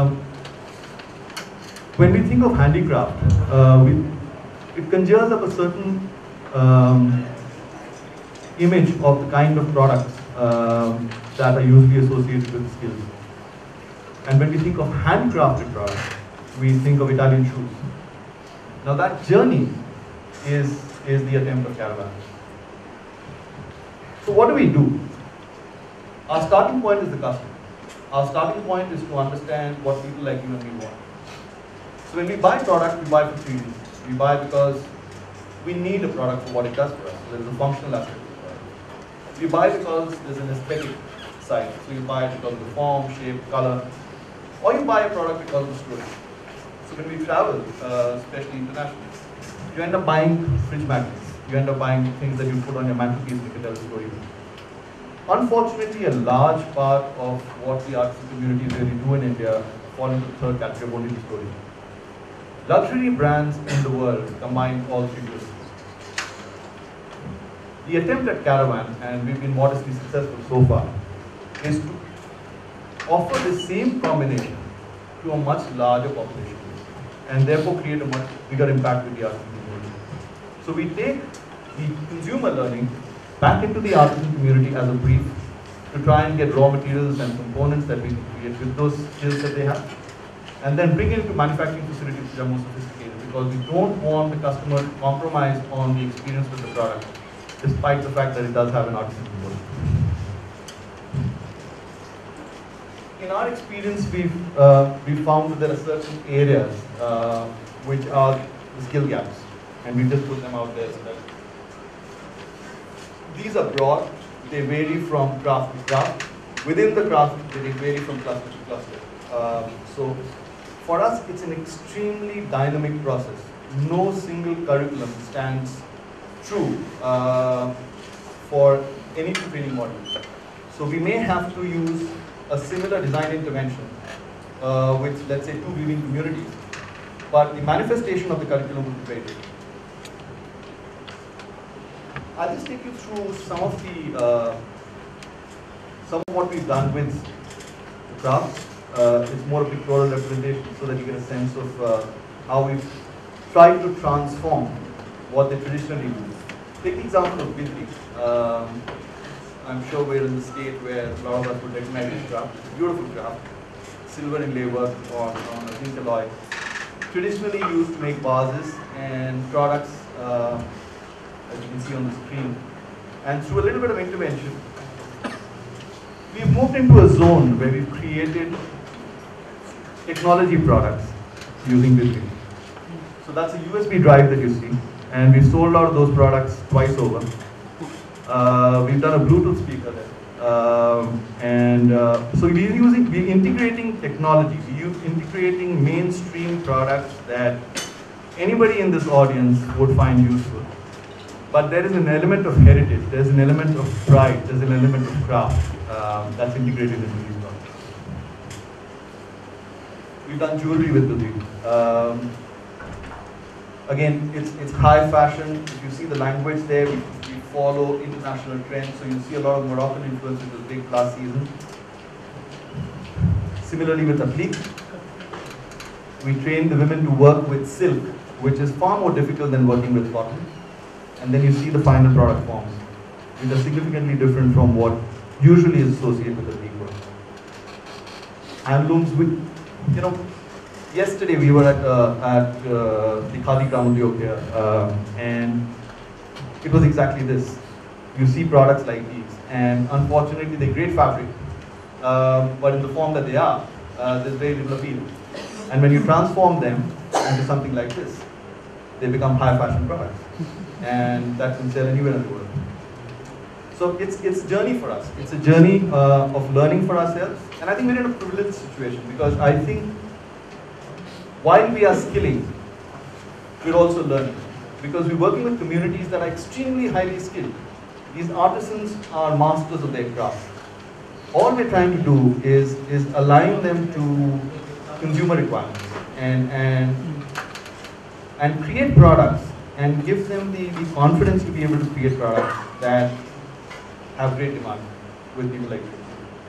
when we think of handicraft, it conjures up a certain image of the kind of products that are usually associated with skills. And when we think of handcrafted products, we think of Italian shoes. Now that journey is the attempt of Caravan. So what do we do? Our starting point is the customer. Our starting point is to understand what people like you and me want. So when we buy product, we buy for 3 reasons. We buy because we need a product for what it does for us. So there is a functional aspect of the product. We buy because there's an aesthetic side. So you buy it because of the form, shape, color. Or you buy a product because of the story. So when we travel, especially internationally, you end up buying fridge magnets. You end up buying things that you put on your mantelpiece and you can tell a story with. Unfortunately, a large part of what the artisan communities really do in India fall into the third category of only the story. Luxury brands in the world combine all three groups. The attempt at Caravan, and we've been modestly successful so far, is to offer the same combination to a much larger population and therefore create a much bigger impact with the artisan community. So we take the consumer learning back into the artisan community as a brief to try and get raw materials and components that we can create with those skills that they have, and then bring it into manufacturing facilities which are more sophisticated, because we don't want the customer to compromise on the experience with the product, despite the fact that it does have an artisan component. In our experience, we've found that there are certain areas which are the skill gaps, and we just put them out there. So that these are broad; they vary from craft to craft. Within the craft, they vary from cluster to cluster. So, for us, it's an extremely dynamic process. No single curriculum stands true for any two training modules. So we may have to use a similar design intervention with, let's say, 2 weaving communities, but the manifestation of the curriculum will be very different. I'll just take you through some of what we've done with the crafts it's more a pictorial representation so that you get a sense of how we've tried to transform what they traditionally do. Take the example of Bidri. I'm sure we're in the state where a lot of us would recognize this craft. It's a beautiful craft. Silver inlay work on a zinc alloy. Traditionally used to make vases and products, as you can see on the screen. And through a little bit of intervention, we've moved into a zone where we've created technology products using Bidri. So that's a USB drive that you see, and we've sold out of those products twice over. We've done a Bluetooth speaker there. So we're integrating technology, we're integrating mainstream products that anybody in this audience would find useful. But there is an element of heritage, there's an element of pride, there's an element of craft that's integrated into these products. We've done jewelry with Bidri. Again, it's high fashion. If you see the language there, we follow international trends. So you'll see a lot of Moroccan influence with this big class season. Similarly with applique, we train the women to work with silk, which is far more difficult than working with cotton. And then you see the final product forms, which are significantly different from what usually is associated with applique work. Handlooms, yesterday we were at the Khadi Gramodyog here, and it was exactly this. You see products like these, and unfortunately they're great fabric, but in the form that they are, there's very little appeal. And when you transform them into something like this, they become high fashion products, and that can sell anywhere in the world. So it's a journey for us. It's a journey of learning for ourselves, and I think we're in a privileged situation because I think while we are skilling, we're also learning. Because we're working with communities that are extremely highly skilled. These artisans are masters of their craft. All we're trying to do is align them to consumer requirements and create products and give them the confidence to be able to create products that have great demand with people like you.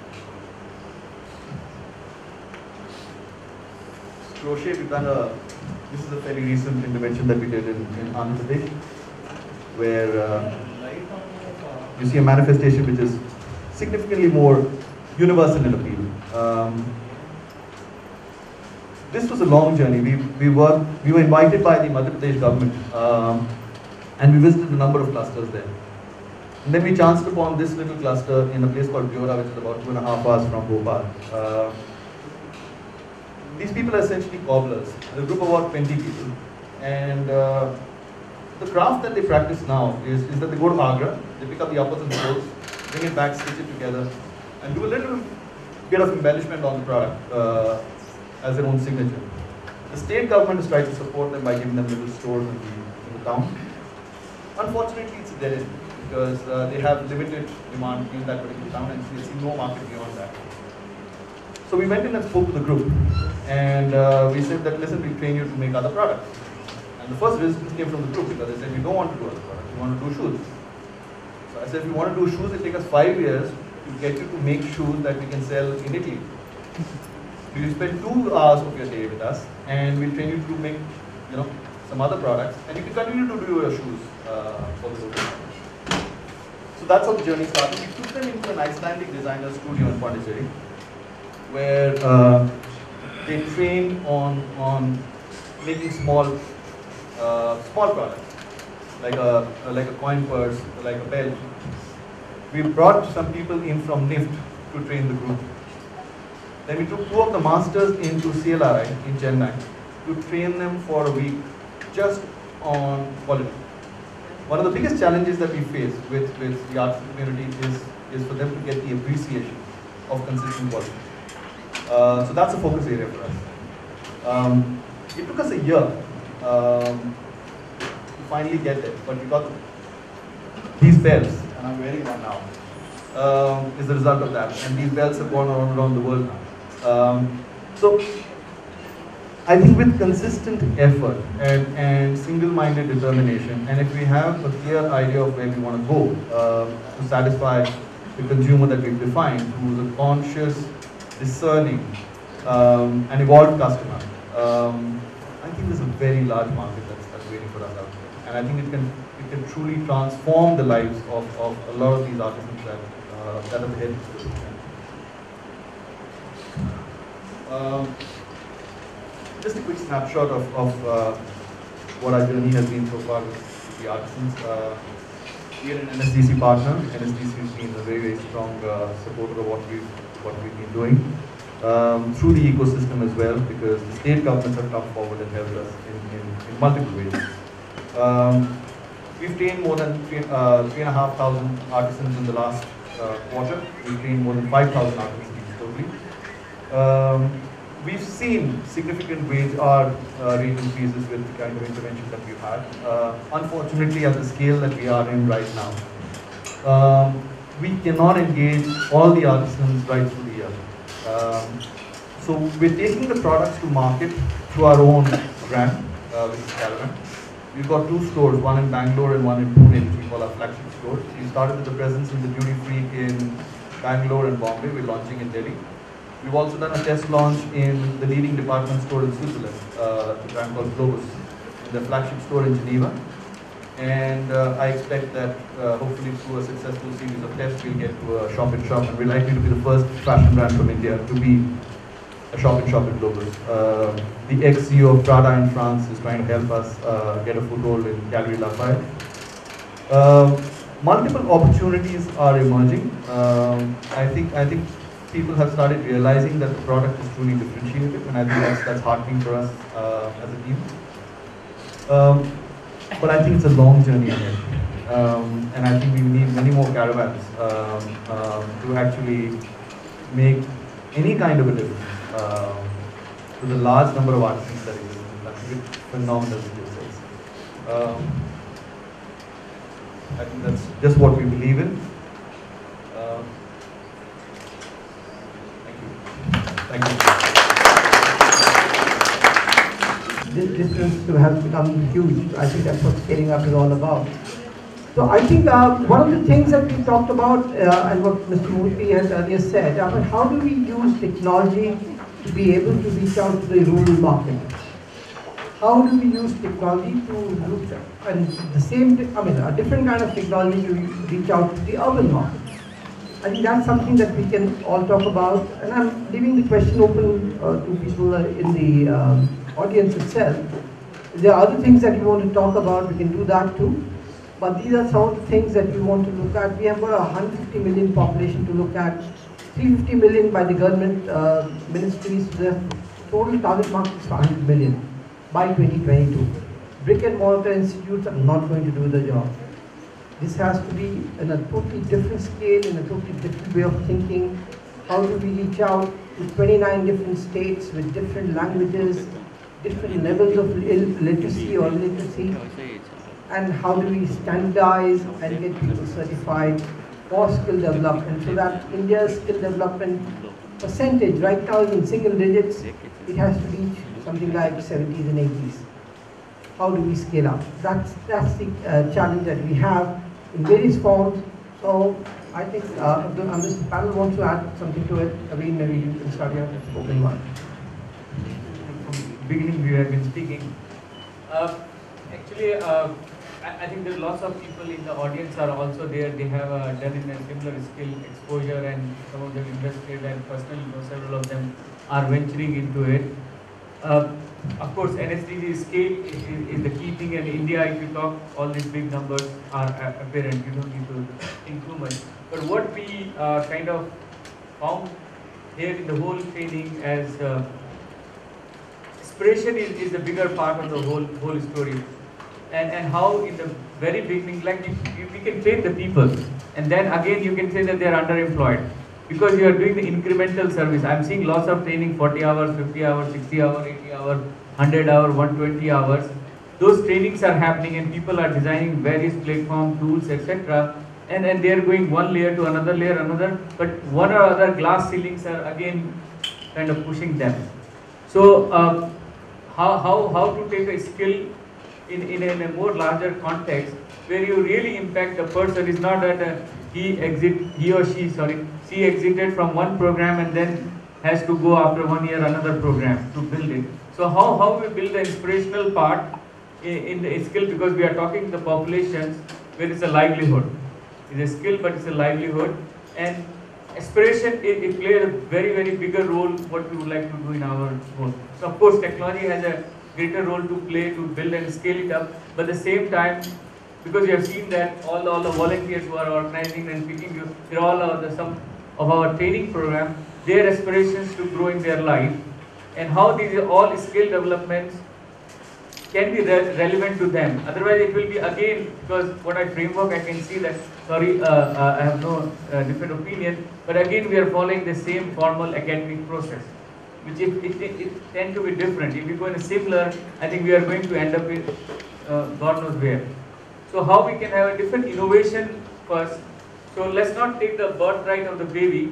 Crochet, we've done this is a fairly recent intervention that we did in Andhra Pradesh, where you see a manifestation which is significantly more universal in appeal. This was a long journey. We were invited by the Madhya Pradesh government, and we visited a number of clusters there. And then we chanced upon this little cluster in a place called Byora, which is about 2.5 hours from Bhopal. These people are essentially cobblers, a group of about 20 people. And the craft that they practice now is that they go to Agra, they pick up the uppers and soles, bring it back, stitch it together, and do a little bit of embellishment on the product as their own signature. The state government has tried to support them by giving them little stores in the town. Unfortunately, it's a dead end because they have limited demand in that particular town and they see no market beyond that. So we went in and spoke to the group, and we said that, listen, we train you to make other products. And the first resistance came from the group because they said, we don't want to do other products, we want to do shoes. So I said, if you want to do shoes, it takes us 5 years to get you to make shoes that we can sell in Italy. So you spend 2 hours of your day with us, and we'll train you to make, some other products, and you can continue to do your shoes for the local. So that's how the journey started. We took them into an Icelandic designer studio in Pondicherry, where they trained on making small products, like a coin purse, like a belt. We brought some people in from NIFT to train the group. Then we took 2 of the masters into CLRI in Chennai to train them for a week just on quality. One of the biggest challenges that we face with the arts community is for them to get the appreciation of consistent quality. So that's a focus area for us. It took us a year to finally get there, but we got these bells, and I'm wearing one now, is the result of that. And these bells have gone around the world now. So I think with consistent effort and single-minded determination, and if we have a clear idea of where we want to go to satisfy the consumer that we've defined, who's a conscious, discerning, an evolved customer. I think there's a very large market that's waiting for us out there, and I think it can truly transform the lives of a lot of these artisans that are the head of the just a quick snapshot of what our journey has been so far with the artisans. We are an NSDC partner. NSDC has been a very strong supporter of what we've been doing through the ecosystem as well, because the state governments have come forward and helped us in multiple ways. We've trained more than 3,500 artisans in the last quarter. We've trained more than 5,000 artisans totally. We've seen significant rate increases with the kind of intervention that we've had. Unfortunately, at the scale that we are in right now, we cannot engage all the artisans right through the year. So we're taking the products to market through our own brand, which is Caravan. We've got 2 stores, one in Bangalore and one in Pune, which we call our flagship stores. We started with the presence in the duty free in Bangalore and Bombay. We're launching in Delhi. We've also done a test launch in the leading department store in Switzerland, the brand called Globus, in the flagship store in Geneva. And I expect that hopefully through a successful series of tests, we'll get to a shop-in-shop, and we're likely to be the first fashion brand from India to be a shop-in-shop in Globus. The ex-CEO of Prada in France is trying to help us get a foothold in Galeries Lafayette. Multiple opportunities are emerging. I think people have started realizing that the product is truly differentiated, and I think that's heartening for us as a team. But I think it's a long journey ahead, and I think we need many more caravans to actually make any kind of a difference to the large number of artisans that exist. That's a phenomenal success. I think that's just what we believe in. Thank you. This distance has become huge. I think that's what scaling up is all about. So I think one of the things that we talked about and what Mr. Murthy has earlier said about how do we use technology to be able to reach out to the rural market. How do we use technology to look at, and the same, a different kind of technology to reach out to the urban market. I think that's something that we can all talk about, and I'm leaving the question open to people in the audience itself. If there are other things that you want to talk about, we can do that too. But these are some of the things that we want to look at. We have got a 150 million population to look at, 350 million by the government ministries. The total target market is 100 million by 2022. Brick and mortar institutes are not going to do the job. This has to be in a totally different scale, in a totally different way of thinking. How do we reach out to 29 different states with different languages, different levels of literacy or illiteracy? And how do we standardize and get people certified for skill development so that India's skill development percentage right now is in single digits. It has to reach something like 70s and 80s. How do we scale up? That's the challenge that we have in various forms. So I think this panel wants to add something to it. Aveen, maybe you can start your spoken word. From the beginning we have been speaking. Actually, I think there are lots of people in the audience are also there. They have done in a similar skill exposure, and some of them invested, and personally, several of them are venturing into it. Of course, NSDG scale is the key thing, and India, if you talk, all these big numbers are apparent. You don't need to think too much. But what we kind of found here in the whole training as inspiration is the bigger part of the whole story. And how in the very beginning, like we can train the people, and then again you can say that they are underemployed because you are doing the incremental service. I'm seeing lots of training, 40 hours, 50 hours, 60 hours, 80 hours, 100 hours, 120 hours. Those trainings are happening, and people are designing various platform tools, etc. And they are going one layer to another layer, but one or other glass ceilings are again kind of pushing them. So how to take a skill in a more larger context where you really impact the person. Is not that she exited from one program and then has to go after 1 year another program to build it. So how we build the inspirational part in the skill, because we are talking the populations where it's a livelihood. It's a skill, but it's a livelihood. And aspiration, it plays a very bigger role what we would like to do in our work. So of course technology has a greater role to play to build and scale it up, but at the same time, because you have seen that all the volunteers who are organizing and picking you, they're all some of our training program, their aspirations to grow in their life, and how these are all skill developments can be relevant to them. Otherwise it will be again, because what I framework I can see that, sorry, I have no different opinion, but again we are following the same formal academic process, which it tend to be different. If we go in a similar, I think we are going to end up with God knows where. So how we can have a different innovation first. So let's not take the birthright of the baby,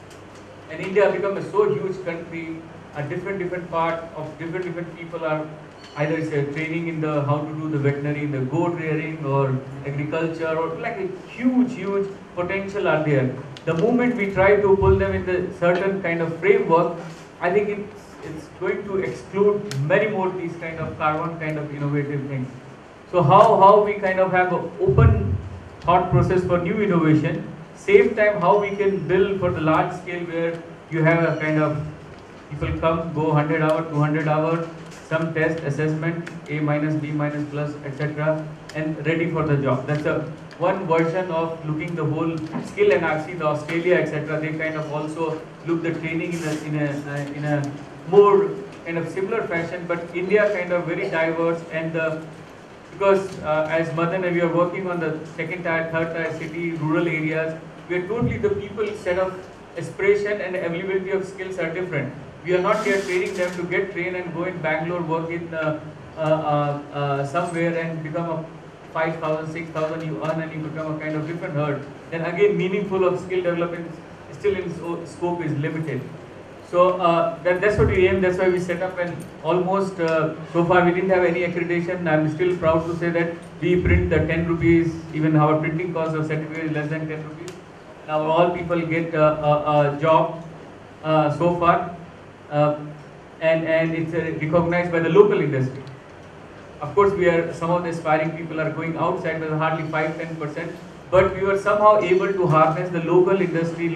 and India become a so huge country, a different part of different people are either it's a training in the how to do the veterinary, the goat rearing or agriculture, or like a huge potential are there. The moment we try to pull them in the certain kind of framework, I think it's going to exclude many more these kind of carbon kind of innovative things. So how we kind of have an open thought process for new innovation, same time how we can build for the large scale where you have a kind of people come, go 100 hour, 200 hour, some test, assessment, A minus, B minus plus, etc. and ready for the job. That's a one version of looking the whole skill, and I've seen the Australia, etc. They kind of also look the training in a more kind of similar fashion, but India kind of very diverse, and because as Madan and we are working on the second tier, third tier city, rural areas, we are totally the people set of aspiration and availability of skills are different. We are not here training them to get trained and go in Bangalore, work in somewhere and become a 5,000, 6,000 you earn and you become a kind of different herd. Then again, meaningful of skill development still in scope is limited. So that's what we aim. That's why we set up, and almost so far we didn't have any accreditation. I'm still proud to say that we print the 10 rupees. Even our printing cost of certificate is less than 10 rupees. Now all people get a job so far. And it's recognized by the local industry. Of course, some of the aspiring people are going outside, but hardly 5-10%. But we were somehow able to harness the local industry,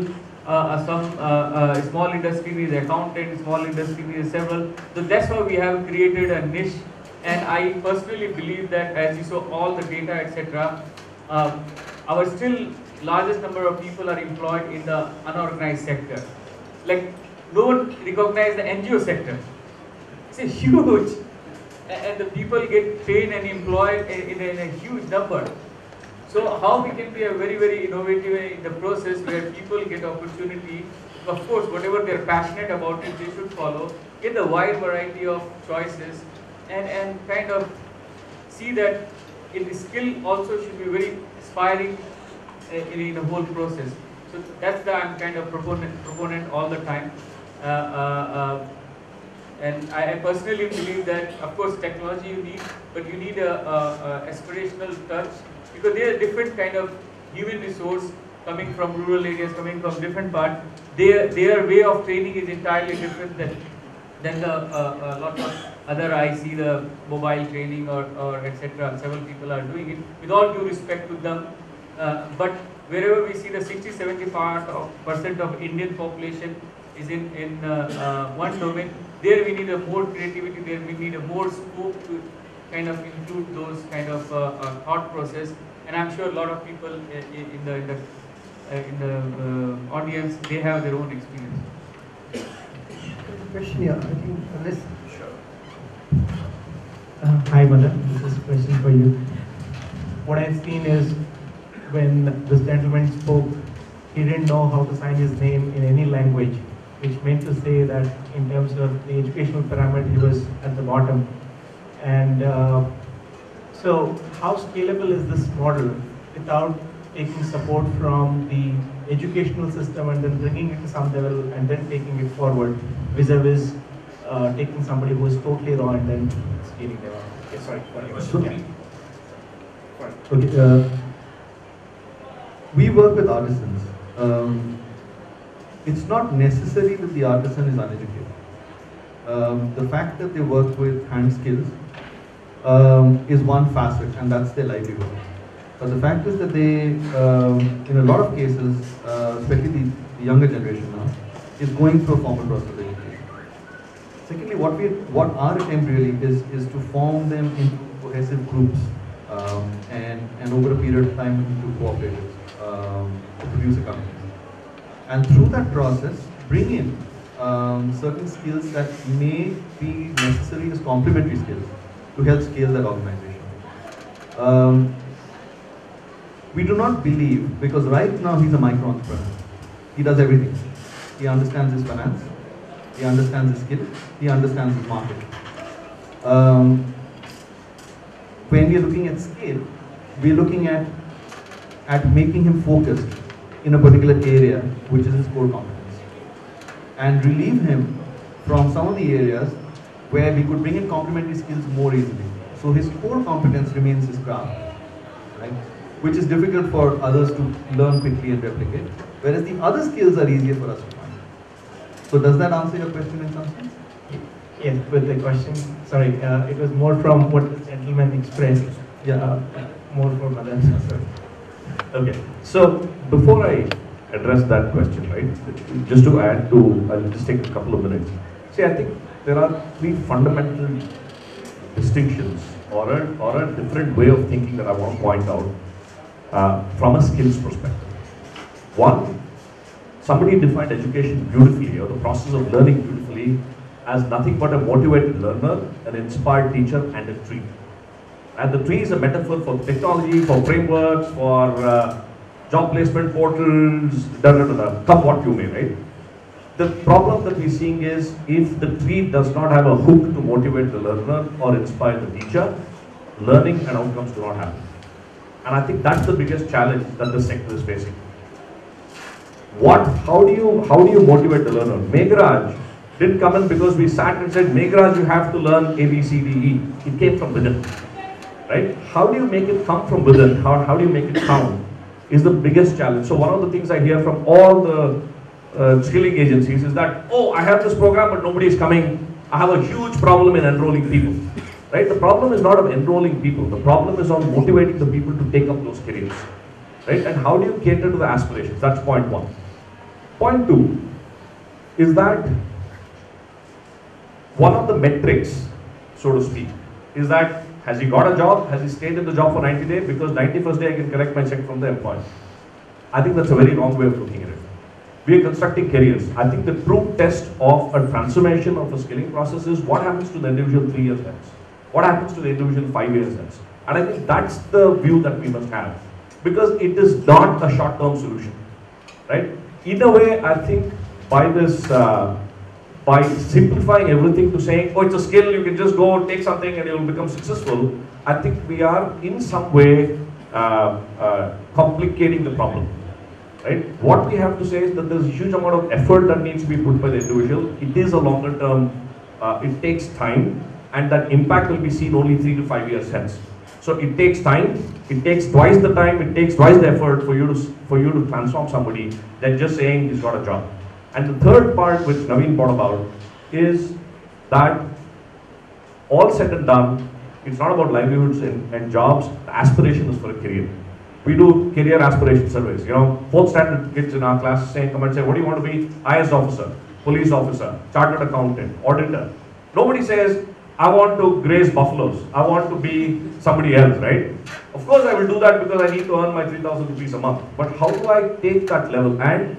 small industry needs accountant, small industry needs several. So that's why we have created a niche. And I personally believe that as you saw all the data, etc., our still largest number of people are employed in the unorganized sector. Like, no one recognizes the NGO sector. It's a huge, and the people get trained and employed in a huge number. So how we can be a very innovative in the process where people get opportunity. Of course, whatever they're passionate about it, they should follow. Get the wide variety of choices, and kind of see that in the skill also should be very inspiring in the whole process. So that's the I'm kind of proponent all the time. And I personally believe that, of course, technology you need, but you need a aspirational touch, because there are different kind of human resource coming from rural areas, coming from different parts. Their way of training is entirely different than the lot of other. I see the mobile training or etc. Several people are doing it with all due respect to them, but wherever we see the 60-70% of Indian population is in one domain, there we need a more creativity, there we need a more scope to kind of include those kind of thought process. And I'm sure a lot of people in the audience, they have their own experience. Question here, I think, unless. Hi Madan, this is a question for you. What I've seen is when this gentleman spoke, he didn't know how to sign his name in any language, which meant to say that in terms of the educational pyramid, he was at the bottom. And so how scalable is this model without taking support from the educational system and then bringing it to some level and then taking it forward, vis-a-vis taking somebody who is totally raw and then scaling them up? Okay, sorry. Okay, we work with artisans. it's not necessary that the artisan is uneducated. The fact that they work with hand skills is one facet, and that's their livelihood. But the fact is that they, in a lot of cases, especially the younger generation now, is going through a formal process of education. Secondly, what our attempt really is to form them into cohesive groups and over a period of time into cooperatives to produce a company. And through that process, bring in certain skills that may be necessary as complementary skills to help scale that organization. We do not believe, because right now he's a micro entrepreneur. He does everything. He understands his finance, he understands his skill, he understands his market. When we are looking at scale, we are looking at making him focused in a particular area, which is his core competence, and relieve him from some of the areas where we could bring in complementary skills more easily. So his core competence remains his craft, right? Which is difficult for others to learn quickly and replicate, whereas the other skills are easier for us to find. So does that answer your question in some sense? Yes, but the question, sorry, it was more from what the gentleman expressed. Yeah. More for Madan. Sorry. Okay, so before I address that question, right, just to add to, I'll just take a couple of minutes. See, I think there are three fundamental distinctions or a different way of thinking that I want to point out from a skills perspective. One, somebody defined education beautifully, or the process of learning beautifully, as nothing but a motivated learner, an inspired teacher, and a tree. And the tree is a metaphor for technology, for frameworks, for job placement portals, come what you may, right? The problem that we're seeing is, if the tree does not have a hook to motivate the learner or inspire the teacher, learning and outcomes do not happen. And I think that's the biggest challenge that the sector is facing. How do you motivate the learner? Meghraj didn't come in because we sat and said, Meghraj, you have to learn A, B, C, D, E. It came from within, right? How do you make it come from within? How do you make it count is the biggest challenge. So one of the things I hear from all the skilling agencies is that, oh, I have this program but nobody is coming. I have a huge problem in enrolling people, right? The problem is not of enrolling people. The problem is on motivating the people to take up those careers, right? And how do you cater to the aspirations? That's point one. Point two is that one of the metrics, so to speak, is that has he got a job? Has he stayed in the job for 90 days? Because 91st day I can collect my check from the employer. I think that's a very wrong way of looking at it. We are constructing careers. I think the true test of a transformation of a skilling process is what happens to the individual 3 years hence? What happens to the individual 5 years hence? And I think that's the view that we must have. Because it is not a short-term solution, right? In a way, I think by this, by simplifying everything to saying, oh, it's a skill, you can just go take something and you will become successful, I think we are in some way complicating the problem, right? What we have to say is that there's a huge amount of effort that needs to be put by the individual. It is a longer term, it takes time, and that impact will be seen only 3 to 5 years hence. So it takes time, it takes twice the time, it takes twice the effort for you to transform somebody than just saying he's got a job. And the third part, which Naveen brought about, is that all said and done, it's not about livelihoods and jobs. The aspiration is for a career. We do career aspiration surveys. You know, 4th standard kids in our class come and say, what do you want to be? IS officer, police officer, chartered accountant, auditor. Nobody says, I want to graze buffaloes. I want to be somebody else, right? Of course, I will do that because I need to earn my 3,000 rupees a month. But how do I take that level? And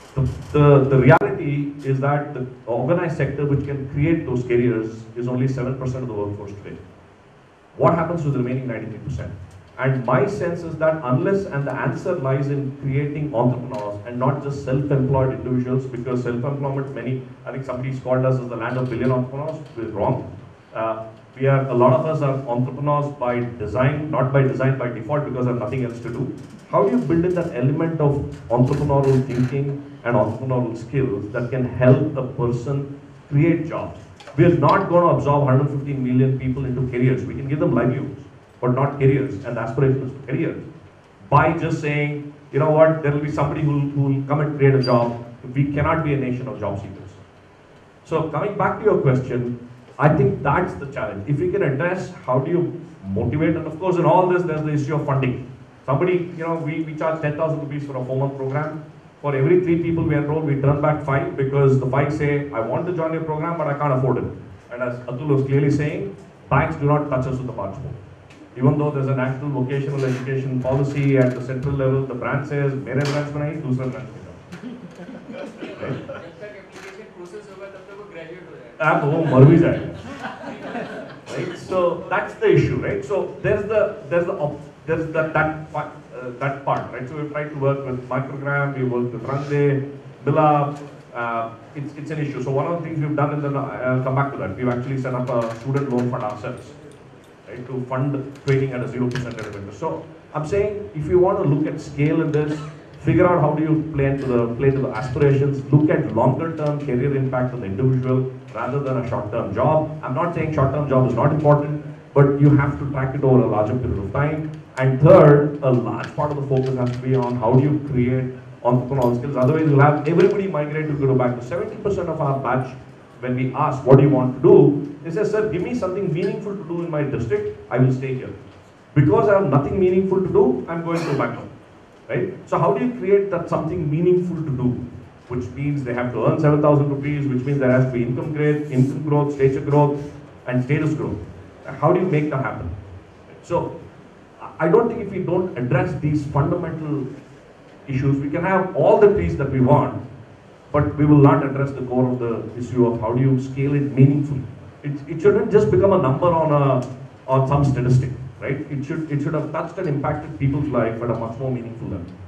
the reality is that the organized sector which can create those careers is only 7% of the workforce today. What happens to the remaining 93%? And my sense is that unless, and the answer lies in creating entrepreneurs and not just self-employed individuals, because self-employment, I think somebody's called us as the land of billion entrepreneurs. We're wrong. A lot of us are entrepreneurs by design, not by design, by default, because I have nothing else to do. How do you build in that element of entrepreneurial thinking and entrepreneurial skills that can help a person create jobs? We are not going to absorb 115 million people into careers. We can give them livelihoods, but not careers, and the aspiration is for careers. By just saying, you know what, there will be somebody who will come and create a job, We cannot be a nation of job seekers. So coming back to your question, I think that's the challenge. If we can address how do you motivate, and of course in all this there's the issue of funding. Somebody, we charge 10,000 rupees for a 4-month program. For every 3 people we enroll, we turn back 5 because the 5 say, I want to join your program but I can't afford it. And as Atul was clearly saying, banks do not touch us with the barge pole. Even though there's a national vocational education policy at the central level, the branch says, मेरे branch में नहीं, दूसरे branch में जाओ. Right? आप वो मर भी जाएगा. Right? So that's the issue, right? So there's that part, right? So we've tried to work with Microgram, we work with Rangde, Bila. It's an issue. So one of the things we've done, I'll come back to that. We've actually set up a student loan fund ourselves, right, to fund training at a 0% interest. So I'm saying, if you want to look at scale in this, figure out how do you play to the aspirations, look at longer term career impact on the individual rather than a short term job. I'm not saying short term job is not important, but you have to track it over a larger period of time. And third, a large part of the focus has to be on how do you create entrepreneurial skills. Otherwise, you'll have everybody migrate to go back to 70% of our batch. When we ask what do you want to do, they say, sir, give me something meaningful to do in my district, I will stay here. Because I have nothing meaningful to do, I'm going to Bangalore. Right? So how do you create that something meaningful to do? Which means they have to earn 7,000 rupees, which means there has to be income growth, stature growth, and status growth. How do you make that happen? So I don't think if we don't address these fundamental issues, we can have all the trees that we want, but we will not address the core of the issue of how do you scale it meaningfully. It shouldn't just become a number on some statistic, right? It should have touched and impacted people's life at a much more meaningful level.